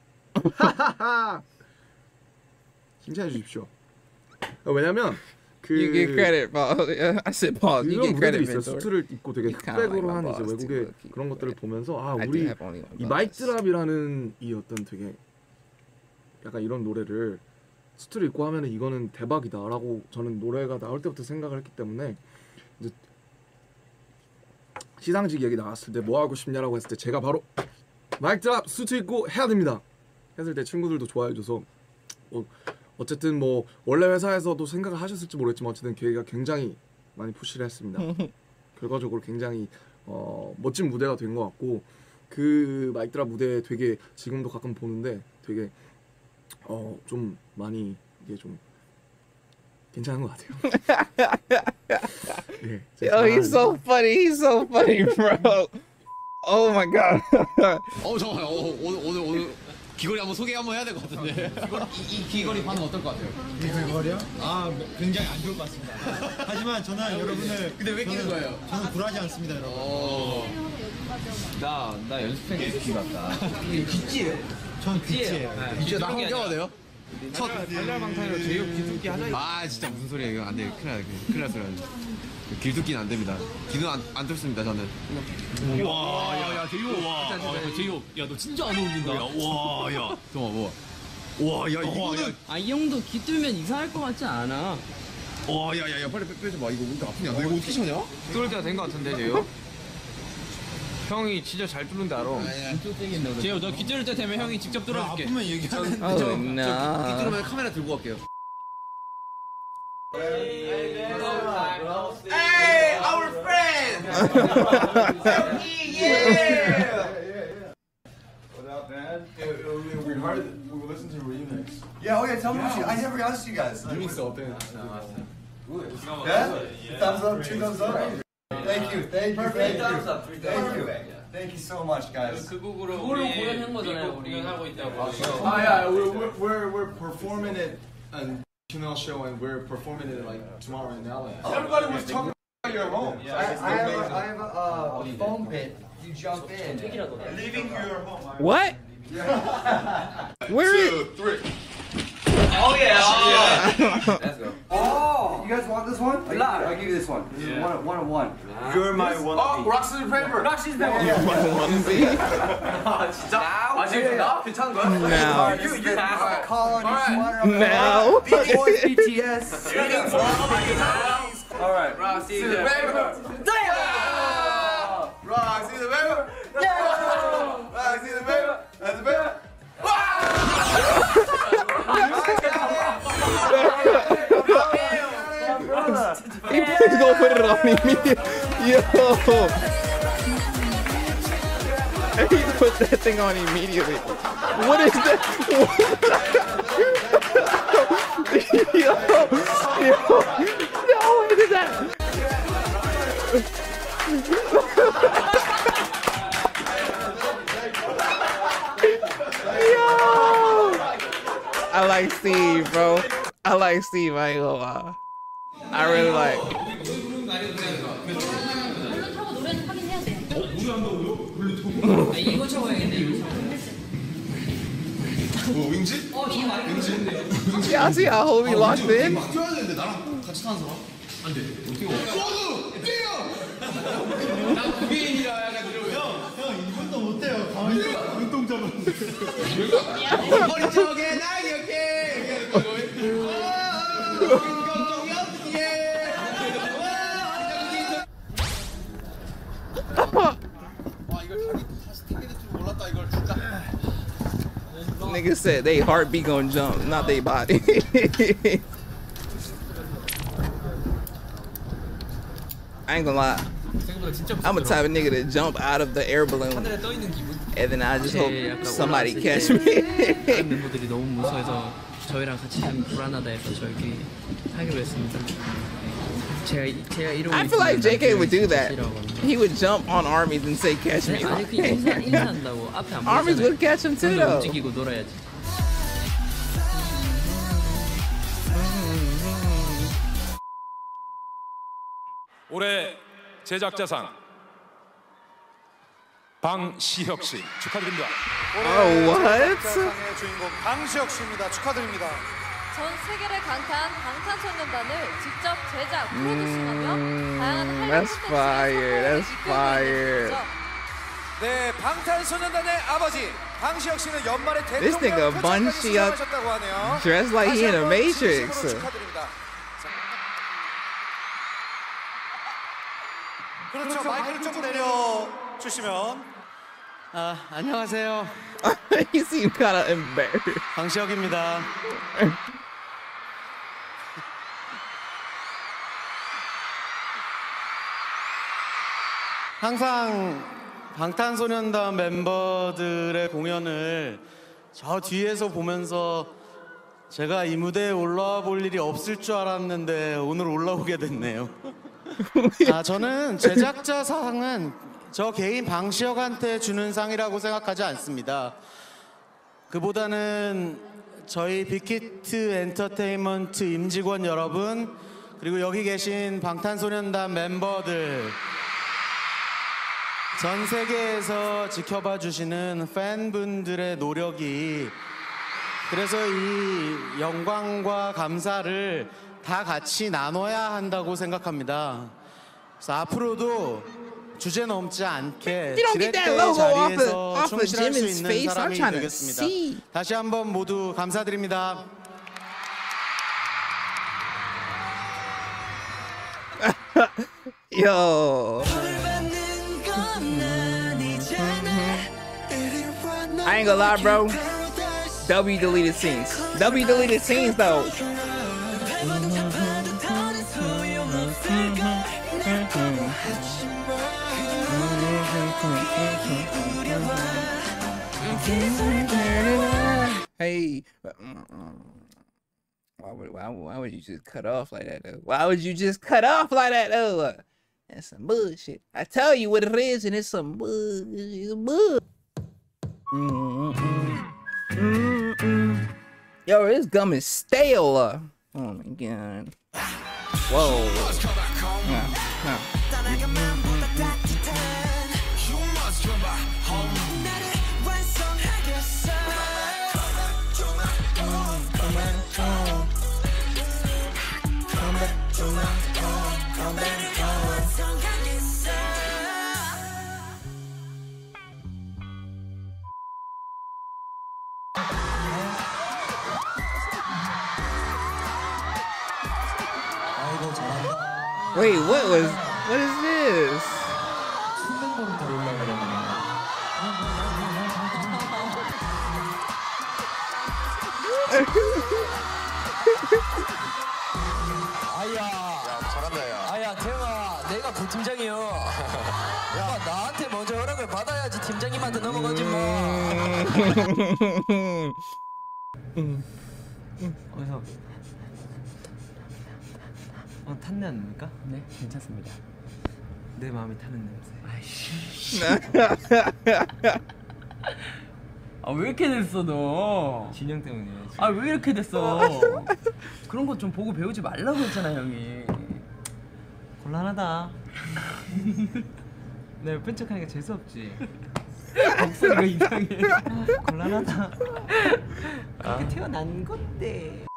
칭찬해 주십시오. 왜냐면 그 You get credit, Paul. I said, Paul. You 그런 get 무대들이 credit, 있어요. mentor. 수트를 입고 되게 You kinda like 흑백으로 my 한 이제 boss, 외국의 too, 그런 것들을 보면서 아 I do 우리 have only one 이 boss. 마이크 드랍이라는 이 어떤 되게 약간 이런 노래를 수트를 입고 하면은 이거는 대박이다라고 저는 노래가 나올 때부터 생각을 했기 때문에 이제 시상식 얘기 나왔을 때 뭐 하고 싶냐라고 했을 때 제가 바로 마이크 드랍 수트 입고 해야 됩니다 했을 때 친구들도 좋아해줘서 어, 어쨌든 뭐 원래 회사에서도 생각을 하셨을지 모르겠지만 어쨌든 계기가 굉장히 많이 푸시를 했습니다. 결과적으로 굉장히 어, 멋진 무대가 된 것 같고 그 마이크 드랍 무대 되게 지금도 가끔 보는데 되게 어, 좀 많이 이게 좀 괜찮은 것 같아요. 네, Yo, he's so funny. He's so funny, bro. Oh my god. 어 잠깐만 어, 오늘 오늘 오늘 귀걸이 한번 소개 한번 해야 될 것 같은데. 이, 이 귀걸이 반응 어떨 것 같아요? 이 귀걸이요? 아 굉장히 안 좋을 것 같습니다. 하지만 저는 여러분을 근데 왜 끼는 거예요? 저는 굴하지 않습니다, 여러분. 나나 연습생 귀 같다. 귀찌예요? 전 귀찌예요. 귀찌 나 한번 껴도 돼요? 첫 달달 방탄으로 제이홉 기둥기 하자. 아 진짜 무슨 소리야 이거 안 돼. 큰일 나 큰일 날 소리. 길쭉기는 안 됩니다. 기둥 안, 안 뚫습니다 저는. 와, 야, 야, 제이홉. 와, 제이홉. 야, 너 진짜 안 어울린다. 와, 야. 잠깐만, 뭐. 와, 야, 이거는. 아, 이 형도 기 뚫면 이상할 것 같지 않아. 와, 야, 야, 야, 빨리 빼, 빼줘봐. 이거 왜 이렇게 아프냐? 너 이거 어떻게 sha냐? 뚫을 때가 된 것 같은데, 제이홉? 형이 진짜 잘 뚫는데 알아. 제이홉, 너 기 뚫을 때 되면 형이 직접 뚫어줄게. 아프면 얘기하는. 어, 저, 나. 저, 기 뚫으면 카메라 들고 갈게요. Hey, our friend! yeah! What up, man? We heard, we listened to remix. Yeah, oh yeah, tell me what you, I never asked you guys. 리믹스 어때? Yeah? Thumbs up, two thumbs up? Thank you, thank you, Perfect thank you. thumbs up, three thumbs Thank you. up. Thank you so much, guys. 그 곡으로 우리 공연한 거잖아요. 우리 공연하고 있다고. Oh yeah, we're, we're, we're, we're performing it on Chanel show and we're performing it like tomorrow in L A. Everybody was talking about your home. I, I have a, I have a, uh, a foam pit. You jump in. Leaving your home. What? Where is? Two, three. Oh yeah. Yeah. Let's go. Oh, you guys want this one? I'll, I'll give you this one. This is one, one on one. You're my one. Oh, Roxy's paper. Roxy's paper. My onesie. 아 진짜? 아 지금 나 괜찮은 거야? Now. You you have a collar on your sweater. Now. Boys B T S. All right. Roxy the paper. Roxy the paper. Roxy the paper. That's the paper. He was gonna put it on immediately. Yo. He put that thing on immediately. What is that? Yo. Yo. Yo, what is that? Yo. I like Steve, bro. I like Steve, I ain't gonna lie. I really like. 이거 적어야겠네. 이거. 뭐 윙지? 어, 이 말이 윙지. Y'all see how Hobie locked in? 뛰어야 되는데 나랑 같이 타는 사람? 안 돼. 어떻게 와? 쏘그! 뛰어! 나 구비인이라 약간 이러고. 형, 형 이분도 못해요. 가만히 눈동자만. 머리 쪽에 날 기억해. 이렇게 하는 거. Nigga said they heartbeat gonna jump, not they body. I ain't gonna lie. I'm a type of nigga that jump out of the air balloon and then I just hope somebody catch me. 다른 멤버들이 너무 무서워서 저희랑 같이 하면 불안하다 해서 저희끼리 하기로 했습니다. 제가 제가 이러고 I feel like J K would do that. He would jump on armies and say catch me. 아니 그냥 인사 인사한다고 앞에 안 보이잖아요. Armies would catch him too though. 움직이고 놀아야지. 올해 제작자상 방시혁 씨 축하드립니다. Oh, what? 제작자상의 주인공 방시혁 씨입니다. 축하드립니다. 전 세계를 강타한 방탄소년단을 직접 제작, 프로듀싱하며 다양한 Mm, 한류 that's fire. That's fire. 네, 방탄소년단의 아버지 방시혁 씨는 연말에 This nigga 대통령 Bun 표창까지 Shiuk 수상하셨다고 하네요. dressed like he in a 다시 한번 Matrix. 진심으로 축하드립니다. 그렇죠, 마이크를 좀 내려 주시면. 아, 안녕하세요. He seemed kind of embarrassed. 방시혁입니다. 항상 방탄소년단 멤버들의 공연을 저 뒤에서 보면서 제가 이 무대에 올라와 볼 일이 없을 줄 알았는데 오늘 올라오게 됐네요. 아, 저는 제작자 상은 저 개인 방시혁한테 주는 상이라고 생각하지 않습니다. 그보다는 저희 빅히트 엔터테인먼트 임직원 여러분, 그리고 여기 계신 방탄소년단 멤버들, 전 세계에서 지켜봐 주시는 팬분들의 노력이 그래서 이 영광과 감사를 다 같이 나눠야 한다고 생각합니다. 그래서 앞으로도 주제 넘지 않게 지렛대 자리에서 충실할 수 있는 사람이 되겠습니다. 다시 한번 모두 감사드립니다. Yo. I ain't gonna lie, bro. W deleted scenes. W deleted scenes, though. Hey. Why would, why, why would you just cut off like that, though? Why would you just cut off like that, though? That's some bullshit. I tell you what it is, and it's some bullshit. It's bull. Mm-mm. Mm-mm. Yo, this gum is stale. Uh. Oh my god. Whoa. Yeah, yeah. Wait, what was, what is this? 아야. 야, 잘한다, 야. 아야, 태영아, 내가 부팀장이요. 야, 나한테 먼저 허락을 받아야지 팀장님한테 넘어가지 뭐. 어디서? 어, 탄내 아닙니까? 네, 괜찮습니다. 내 마음이 타는 냄새. 아이씨. 아, 왜 이렇게 됐어, 너? 진영 때문이야. 아, 왜 이렇게 됐어? 그런 거 좀 보고 배우지 말라고 했잖아, 형이. 곤란하다. 내 옆에 척하니까 재수없지. 목소리가 이상해. 곤란하다. 그렇게 태어난 건데.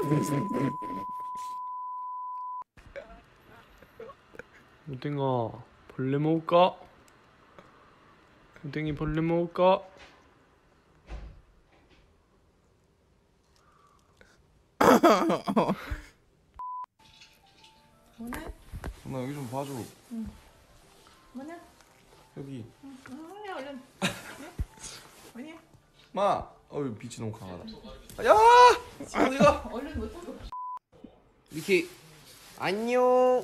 우댕아, 벌레 먹을까? 우댕이 벌레 먹을까? 누나 여기 좀 봐줘. 응. 뭐냐? 여기. 응, 뭐냐 얼른. 뭐냐? 마. 어이 빛이 너무 강하다. 야! 어디가? 얼른 못 하고. 이렇게. 안녕.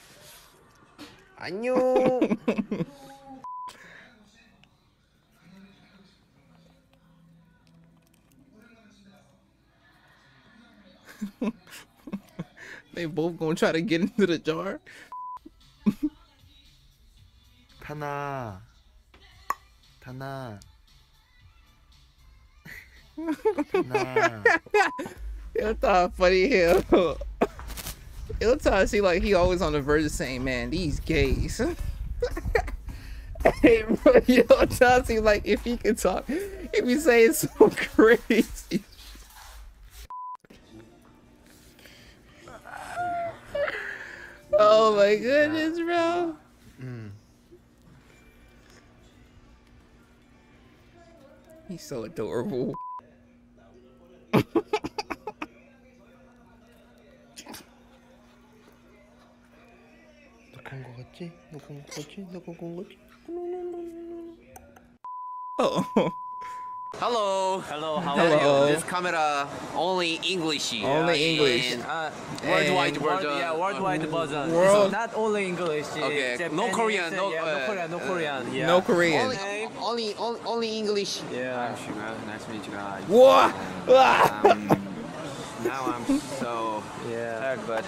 안녕. They both gonna try to get into the jar. 타나. 타나. 타나. It'll talk funny hell. It'll talk seem like he always on the verge of saying, man, these gays. Hey, bro, it'll talk seem like if he could talk, he'd be saying so crazy. Oh my goodness, bro. Mm. He's so adorable. 녹음 거 같지? 녹음 거 같지? 녹음 거 같지? Oh. Hello. Hello. How Hello. are you? This camera only English. Only uh, English. and, uh, worldwide and version. World, yeah, worldwide version. World- Not only English. Okay. Japanese, No Korean. No, yeah, uh, no Korean. No Korean. Yeah. No Korean. Only, only, only, only English. Yeah. I'm Sugar. Nice to meet you guys. What? Um, now I'm so Yeah. good.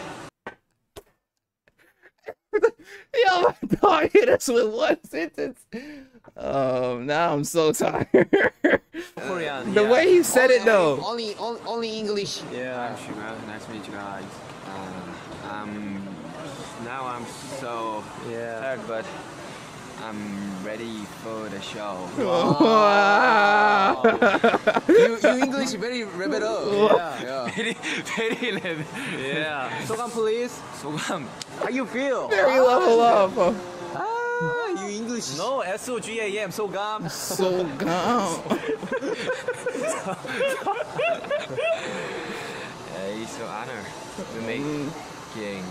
Yo, my dog hit us with one sentence. Um, now I'm so tired. Korean. The yeah. way he said it though. Only, only, only English. Yeah. I'm Sugar. Nice to meet you guys. Uh, um, now I'm so Yeah. good. I'm ready for the show. Wow. you, you English very level up. Yeah. yeah. Very, very level. Yeah. 소감 please. 소감. How you feel? Very level up. Ah, you English. No, S O G A M. 소감. 소감. It's an honor to make game.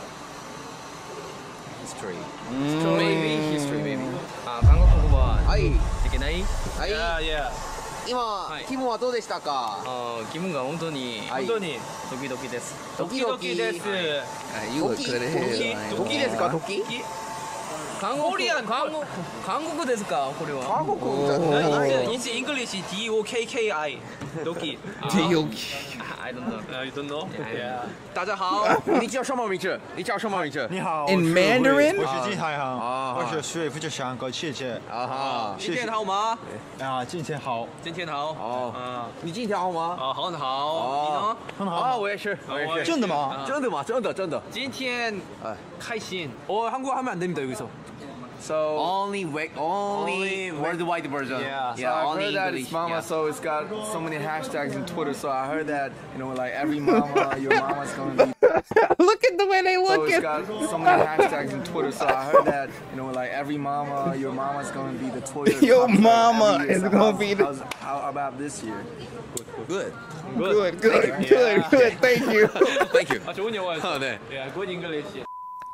History. Mm. Maybe history, maybe. 아, 한국어만. 아이. 이게 나이? 아이. Yeah, yeah. 今、気分はどうでしたか？ あ、気分が本当にはい本当にドキドキです。 ドキドキです。 You look good as hell. ドキですか？ドキ？ 韓国韓国韓国ですか？これは。 韓国じゃない。 It's English D O K K I. ドキ。 D O K. I don't know. You don't know? Yeah. 大家好，你叫什么名字？你叫什么名字？ 你好 In 我是 Mandarin？ 我是金海航， 啊我是徐福祥哥，谢谢。 啊谢谢今天好吗？ 啊，今天好。 今天好。 哦啊。 你今天好吗？ 啊，很好。你呢？ 很好。 啊，我也是，我也是。 真的吗？ 真的吗？真的真的。 今天开心。 어 한국어 하면 안 됩니다 여기서. So only wait, only, Only worldwide version. Yeah. yeah. So I've only heard that English. it's mama, yeah. so it's got so many hashtags in Twitter. So I heard that you know like every mama, your mama's gonna be. Look at the way they So look it's at. got so many hashtags in Twitter. So I heard that you know like every mama, your mama's gonna be the Twitter. Your top mama every year. is So gonna how's- be the- how's- How about this year? Good. Good, good, good, good. Thank you. Thank you. 아, 좋은 영어였어. 아, 네. Yeah, good English.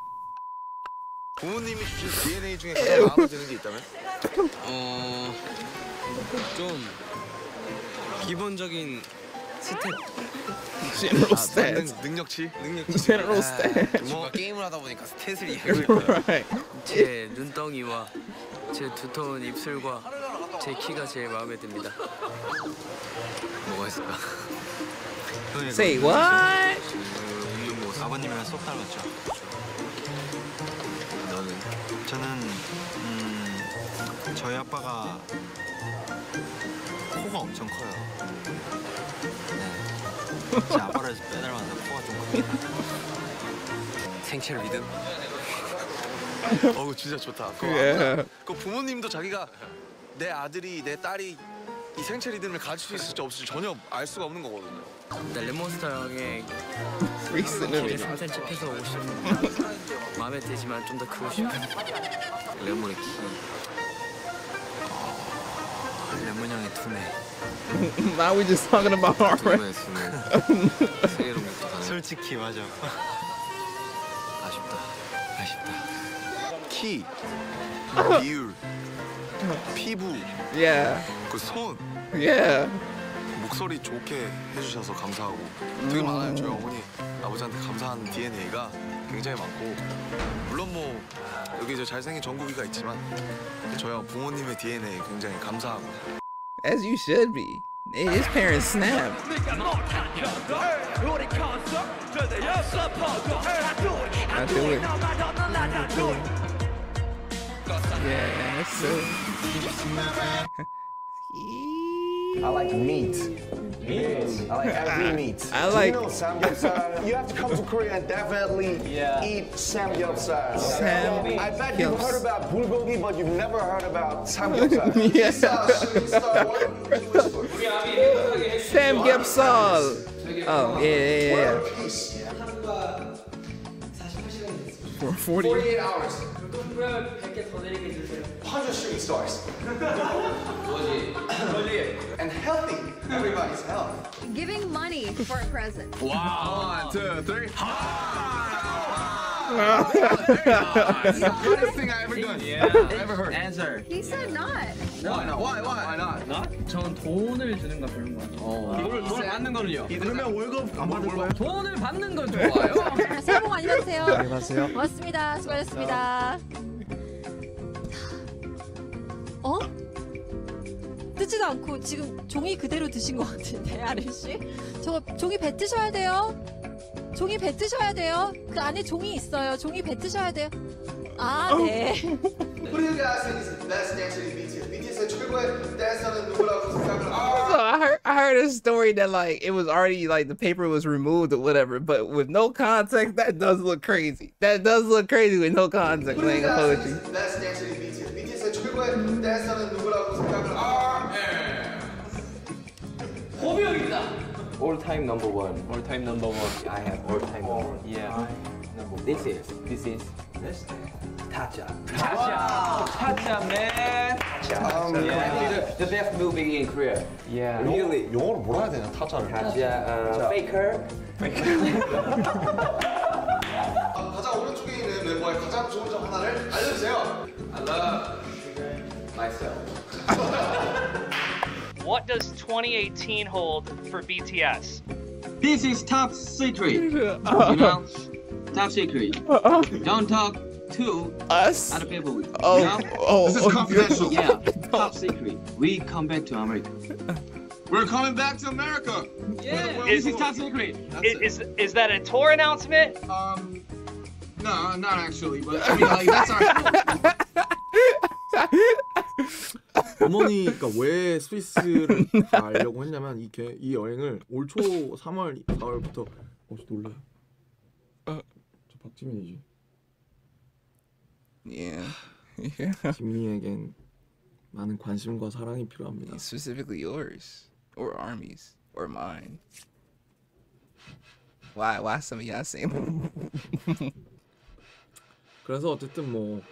부모님이 주신 디엔에이 중에 가장 마음에 드는 게 있다면? 어... 좀 기본적인 스텝 General 아, stats. 능, 능력치? 능력치 General stats. 뭔가 게임을 하다 보니까 스탯을 이해하고 Right. 제 눈덩이와 제 두터운 입술과 제 키가 제일 마음에 듭니다. 뭐가 있을까? Say what? 웃는 모습. 아버님이랑 쏙 닮았죠. 너는? 저는 음, 저희 아빠가 코가 엄청 커요. 네. 제 아빠를 빼닮아서 코가 좀 큽니다. 생체 리듬. 어우 진짜 좋다. 그거, Yeah. 그 부모님도 자기가 내 아들이 내 딸이 이 생체 리듬을 가질 수 있을지 없을지 전혀 알 수가 없는 거거든요. 나 레몬스터 형의 Recent 키를 삼 센티미터 패서 오고 싶어. 마음에 들지만 좀 더 크고 싶어. 레몬의 키. 어, 레몬 형의 두뇌. Now we just talking about our 두뇌 두뇌. 세계로 먹고 가는. 솔직히 맞아. 아쉽다. 아쉽다. 키, 비율, 피부, Yeah. 그 손, Yeah. 목소리 좋게 해주셔서 감사하고 되게 많아요. 저희 어머니, 아버지한테 감사하는 디엔에이가 굉장히 많고 물론 뭐 여기 저 잘생긴 정국이가 있지만 저희 부모님의 디엔에이 굉장히 감사하고 As you should be. His parents snap. I do it. Yeah, so. I like meat. Meat? I like every meat. I like- Do you know samgyeopsal? You have to come to Korea and definitely eat samgyeopsal. Sam- I bet you've Gyeops- heard about bulgogi, but you've never heard about samgyeopsal. Yeah. Sam Samgyeopsal. Oh, yeah, yeah, yeah. For forty. forty-eight hours. one hundred shooting stars. And healthy. Everybody's healthy. Giving money for a present. One, two, three. It's the hottest thing I ever done. Yeah. Ever heard. Answer. He said not. Why not? Why? Why? Why not? 나? 전 돈을 주는 거 별로 안 좋아해요. 돈을 돈을 받는 거는요? 그러면 월급 안 받을 거예요? 돈을 받는 건 좋아요. 자, 새해 복 많이 받으세요. 많이 받으세요. 고맙습니다. 수고하셨습니다. 어? 뜯지도 않고 지금 종이 그대로 드신 것 같은데, 아름 씨? 저거 종이 뱉으셔야 돼요. 종이 뱉으셔야 돼요. 그 안에 종이 있어요. 종이 뱉으셔야 돼요. 아, 네. Who do you guys think is the best dancer in B T S? B T S의 최고의 댄서는 누구라고 생각을 So I heard, I heard a story that like it was already like the paper was removed or whatever, but with no context, that does look crazy. That does look crazy with no context. Who do I you ain't gonna guys hold think you. is the best dancer in B T S? B 댄서는 누구라고 생각을 아, 호비 형입니다. All time number one. All time number one. I have all time number one. Yeah. This is this is this Tacha. Tacha. Tacha, man. Um, yeah. The best movie in Korea. Yeah. Really? 영어로 뭐라 해야 되냐? 타짜를. Tacha. Uh, faker. 가장 오른쪽에 있는 멤버의 가장 좋은 점 하나를 알려주세요. I love myself. What does twenty eighteen hold for B T S? This is top secret. You know, top secret. Don't talk to us other people. Oh, you know? oh, this is oh, confidential. Yeah, top secret. We come back to America. We're coming back to America. Yeah, Is- this is top secret. Is, is is that a tour announcement? Um, no, not actually, but I mean, like that's our. 어머니가 왜 스위스를 가려고 했냐면 이, 개, 이 여행을 올 초 삼월, 사월부터 혹시 놀래? 저 박지민이지. Yeah. 지민이에겐 많은 관심과 사랑이 필요합니다. Specifically yours, or Army's, or mine. Why? Why some of y'all saying? 그래서 어쨌든 뭐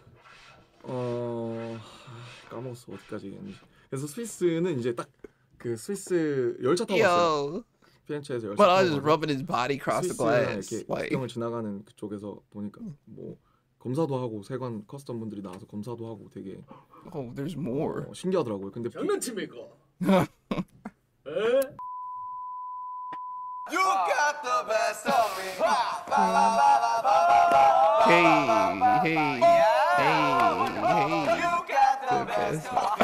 어. 까먹었어 어디까지 얘기했는지. 그래서 스위스는 이제 딱 그 스위스 열차 타고 왔어요. 피렌체에서 열차 But 타고 I was just 와서 rubbing his body across the glass. 이렇게 Like, 국경을 지나가는 그쪽에서 보니까 뭐 검사도 하고 세관 커스텀 분들이 나와서 검사도 하고 되게 oh, there's more. 어, 신기하더라고요. 근데 장난치메이커. You got the best of me. Hey, hey, hey, hey. You got the best of me.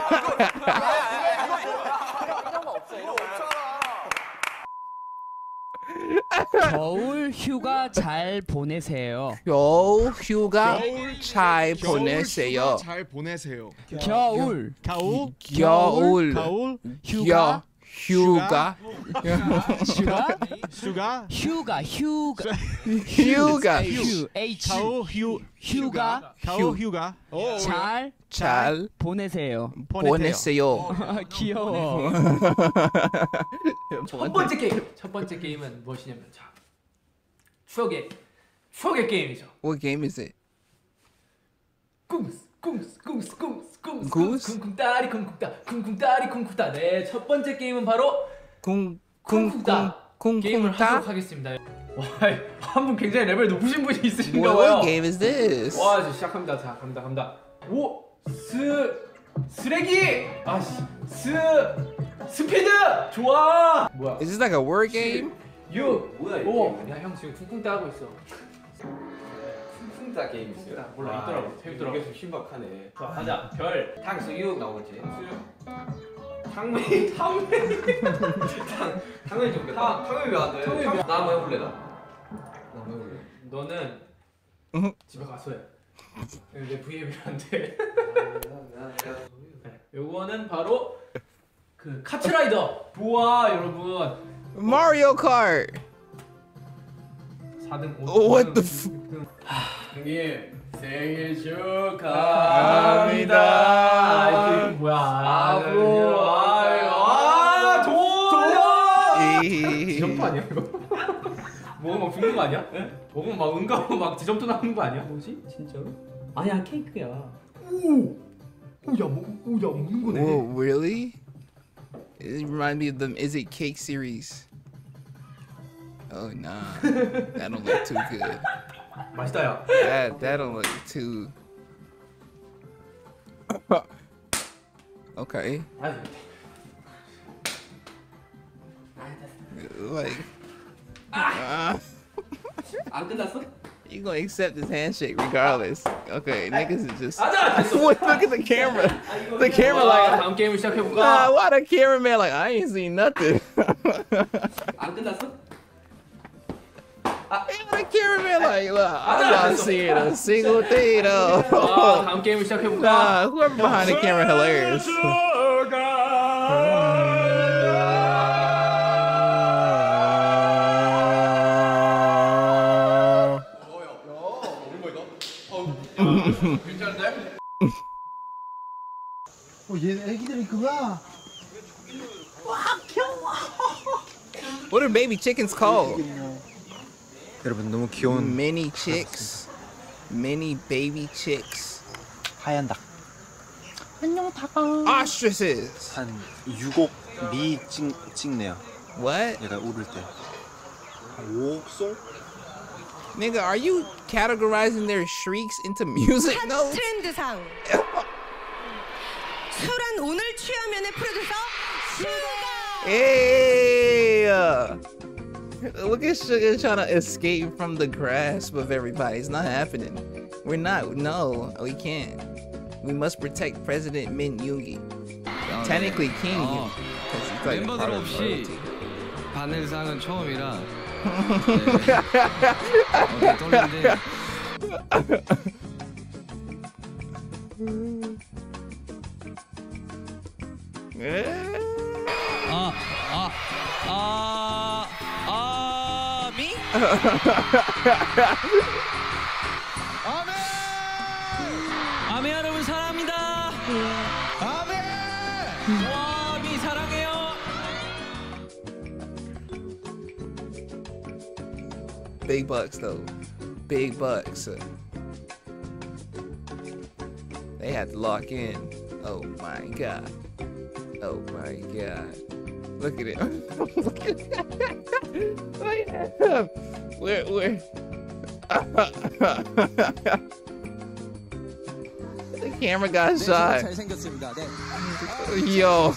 겨울 휴가 잘 보내세요. 겨울 휴가 잘 보내세요. 잘 보내세요. 겨울. 겨울. 겨울. 겨울. 휴가. 휴가. 휴가? 휴가. 휴가. 휴가. 휴가. 휴. H. 겨울 휴. 휴가. 겨울 휴가. 잘. 잘 보내세요. 보내세요. 귀여워. 첫 번째 게임. 첫 번째 게임은 무엇이냐면 자. 추억의 추억의 게임이죠. What game is it? 꿍스 꿍스 꿍스 꿍스 꿍스 Goose? 쿵쿵따리 쿵쿵따 쿵쿵따리 쿵쿵따. 네, 첫 번째 게임은 바로 쿵쿵따 게임을 쿵쿵따? 하도록 하겠습니다. 와, 한 분 굉장히 레벨 높으신 분이 있으신가 What, 봐요. what game is this? 와, 이제 시작합니다. 자, 갑니다, 갑니다. 오, 스 쓰레기. 아, 씨, 스 스피드. 좋아. 뭐야? Is this like a word game? 유. 뭐야 이거? 오, 야, 형 지금 쿵쿵따 하고 있어. 쿵따 게임 있어요? 쿵따, 몰라, 있더라고. 재밌더라고. 이게 좀 신박하네. 자, 가자. 별. 탕수육 나오겠지? 탕메이, 탕메이. 탕, 탕면이 좋겠다. 탕면이 왜안 돼? 탕면이 탕- 왜- 나 한번 해볼래 나. 나 한번 해볼래. 너는 집에 가서 해. 내 브이앱이란데. 네, 요거는 바로 그 카트라이더. 보아 여러분. Mario Kart. 사 등, 오 등, Oh, what the 육 등. 형님 생일 축하합니다. 아, 이게 뭐야? 앞으로 아, 돌려. 지점토 아니야 이거? 먹으면 막 죽는 거 아니야? 먹으면 막 은가로 막 지점토 나는 거 아니야? 뭐지? 진짜로? 아니야 케이크야. 오, 오야 먹, 오야 먹는 거네. Whoa, really? It reminds me of the Is It Cake series. Oh nah, that don't look too good. 맛있다 야. That that don't look too. Okay. Like. Uh, 안 끝났어? You gonna accept this handshake regardless. Okay, niggas is just. 아자, 됐어. Look at the camera. The camera like. 다음 게임을 시작해 볼까? Nah, why the cameraman like I ain't seen nothing. 안 끝났어? The cameraman like, look, I'm not seeing a single thing though. 아, 다음 게임을 시작해 볼까? Nah, whoever behind the camera hilarious. 괜찮은데? 얘 애기들이 그거야. 와 귀여워. What are baby chickens called? 여러분 너무 귀여운 mini chicks. Mini baby chicks. 하얀 닭. 안녕 닭아. Ostriches. 한 육억 미 찍, 찍네요. What? 얘가 오를 때. 한 오억 솔? Nigga, are you categorizing their shrieks into music notes? 트렌드상. 소란 오늘 취하면의 프로듀서 슈가. Hey! uh, Look at Sugar trying to escape from the grasp of everybody. It's not happening. We're not. No, we can't. We must protect President Min Yoongi. Technically King. 어, Because he's like a part 멤버들 of 없이 royalty. 바늘상은 처음이라 네. 어, 떨리는데 아, 아, 아, 아, 미? 아멘! 아멘 여러분 사랑합니다. 아멘! 와, 미 사랑해요. Big bucks though. Big bucks. They had to lock in. Oh my god. Oh my god. Look at it. Look at it. Look at him. Where where the camera got shot. 잘생겼습니다. 네. Yo.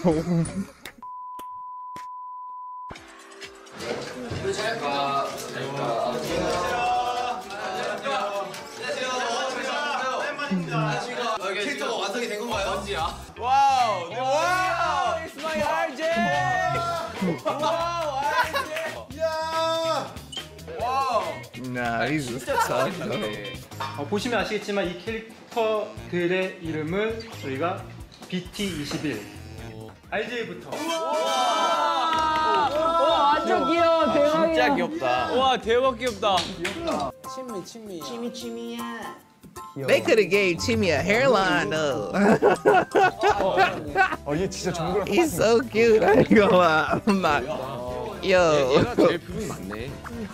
캐릭터가 완성이 된 건가요? 언제야? 와우! 와우! It's my 알제! 와우! 알제! 야! 와우! Nah, he's just tough though. 어, 보시면 아시겠지만 이 캐릭터들의 이름은 저희가 비티 이십일 알제이부터 와, 아주 귀여워. 대박이야. 진짜 귀엽다. 와, 대박 귀엽다. 귀엽다. 친미, 친미. 친미, 친미야. They could have gave Timmy a hairline though. 어, 얘 진짜 정글랑 He's so cute. I ain't gonna lie. I'm not. Yo. 얘가 제일 표정이 많네.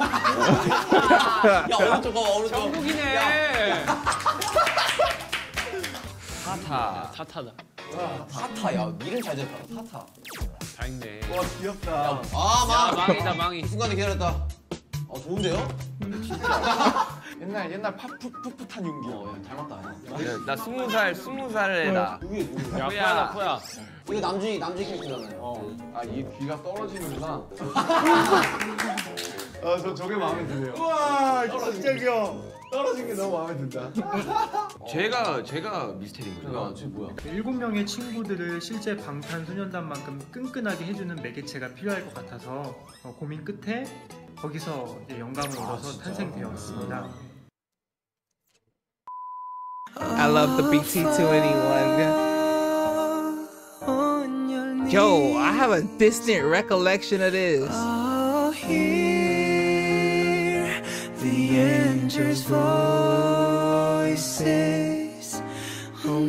야, 오른쪽 봐, 오른쪽. 정국이네. 타타. 타타다. 타타, 야, 이름 잘 지었다. 타타. 다 있네. 와 귀엽다. 아, 망. 야, 망이다, 망이. 이 순간에 기다렸다. 어, 좋은데요? 옛날 옛날 풋풋풋한 윤기. 어, 야, 닮았다. 야, 나 스무 살, 스무 살에 나. 이게 누구야? 야, 포야다, 포야. 이거 남준이, 남준이 캐릭터잖아요. 어. 아, 이 귀가 떨어지는구나. 아, 저 저게 마음에 드네요. 우와, 진짜 귀여워. 떨어진 게 너무 마음에 든다. 제가 제가 미스테리인 거죠. 야, 쟤 뭐야? 일곱 명의 친구들을 실제 방탄소년단만큼 끈끈하게 해주는 매개체가 필요할 것 같아서 어, 고민 끝에 거기서 이제 영감을 얻어서 탄생되었습니다. I love the B T two anyone. Yo, I have a distant recollection of this. The angels' voices all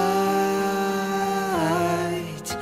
night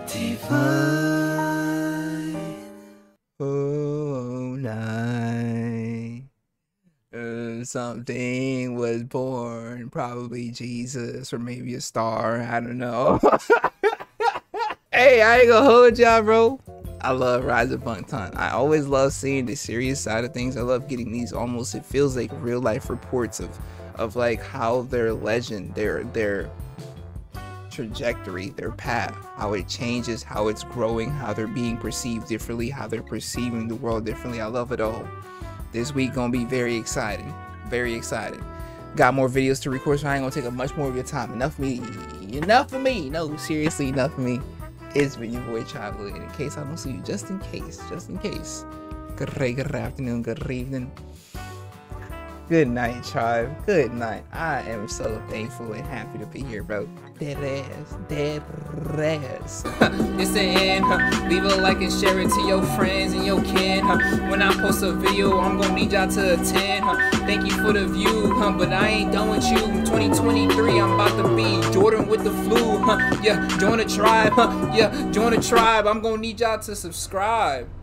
divine. Oh, night. Uh, something was born, probably Jesus or maybe a star. I don't know. Hey, I ain't gonna hold y'all, bro. I love Rise of Bangtan. I always love seeing the serious side of things. I love getting these almost, it feels like real life reports of of like how their legend, their their trajectory, their path, how it changes, how it's growing, how they're being perceived differently, how they're perceiving the world differently. I love it all. This week gonna be very exciting. Very exciting. Got more videos to record, so I ain't gonna take up much more of your time. Enough of me. Enough of me. No, seriously, enough of me. It's been your boy Chavo, and in case I don't see you, just in case, just in case. Good day, good afternoon, good evening. Good night, tribe. Good night. I am so thankful and happy to be here, bro. Dead ass. Dead ass. It's the end. Huh? Leave a like and share it to your friends and your kin. Huh? When I post a video, I'm gonna need y'all to attend. Huh? Thank you for the view, huh? But I ain't done with you. twenty twenty-three, I'm about to be Jordan with the flu. Huh? Yeah, join the tribe. Huh? Yeah, join the tribe. I'm gonna need y'all to subscribe.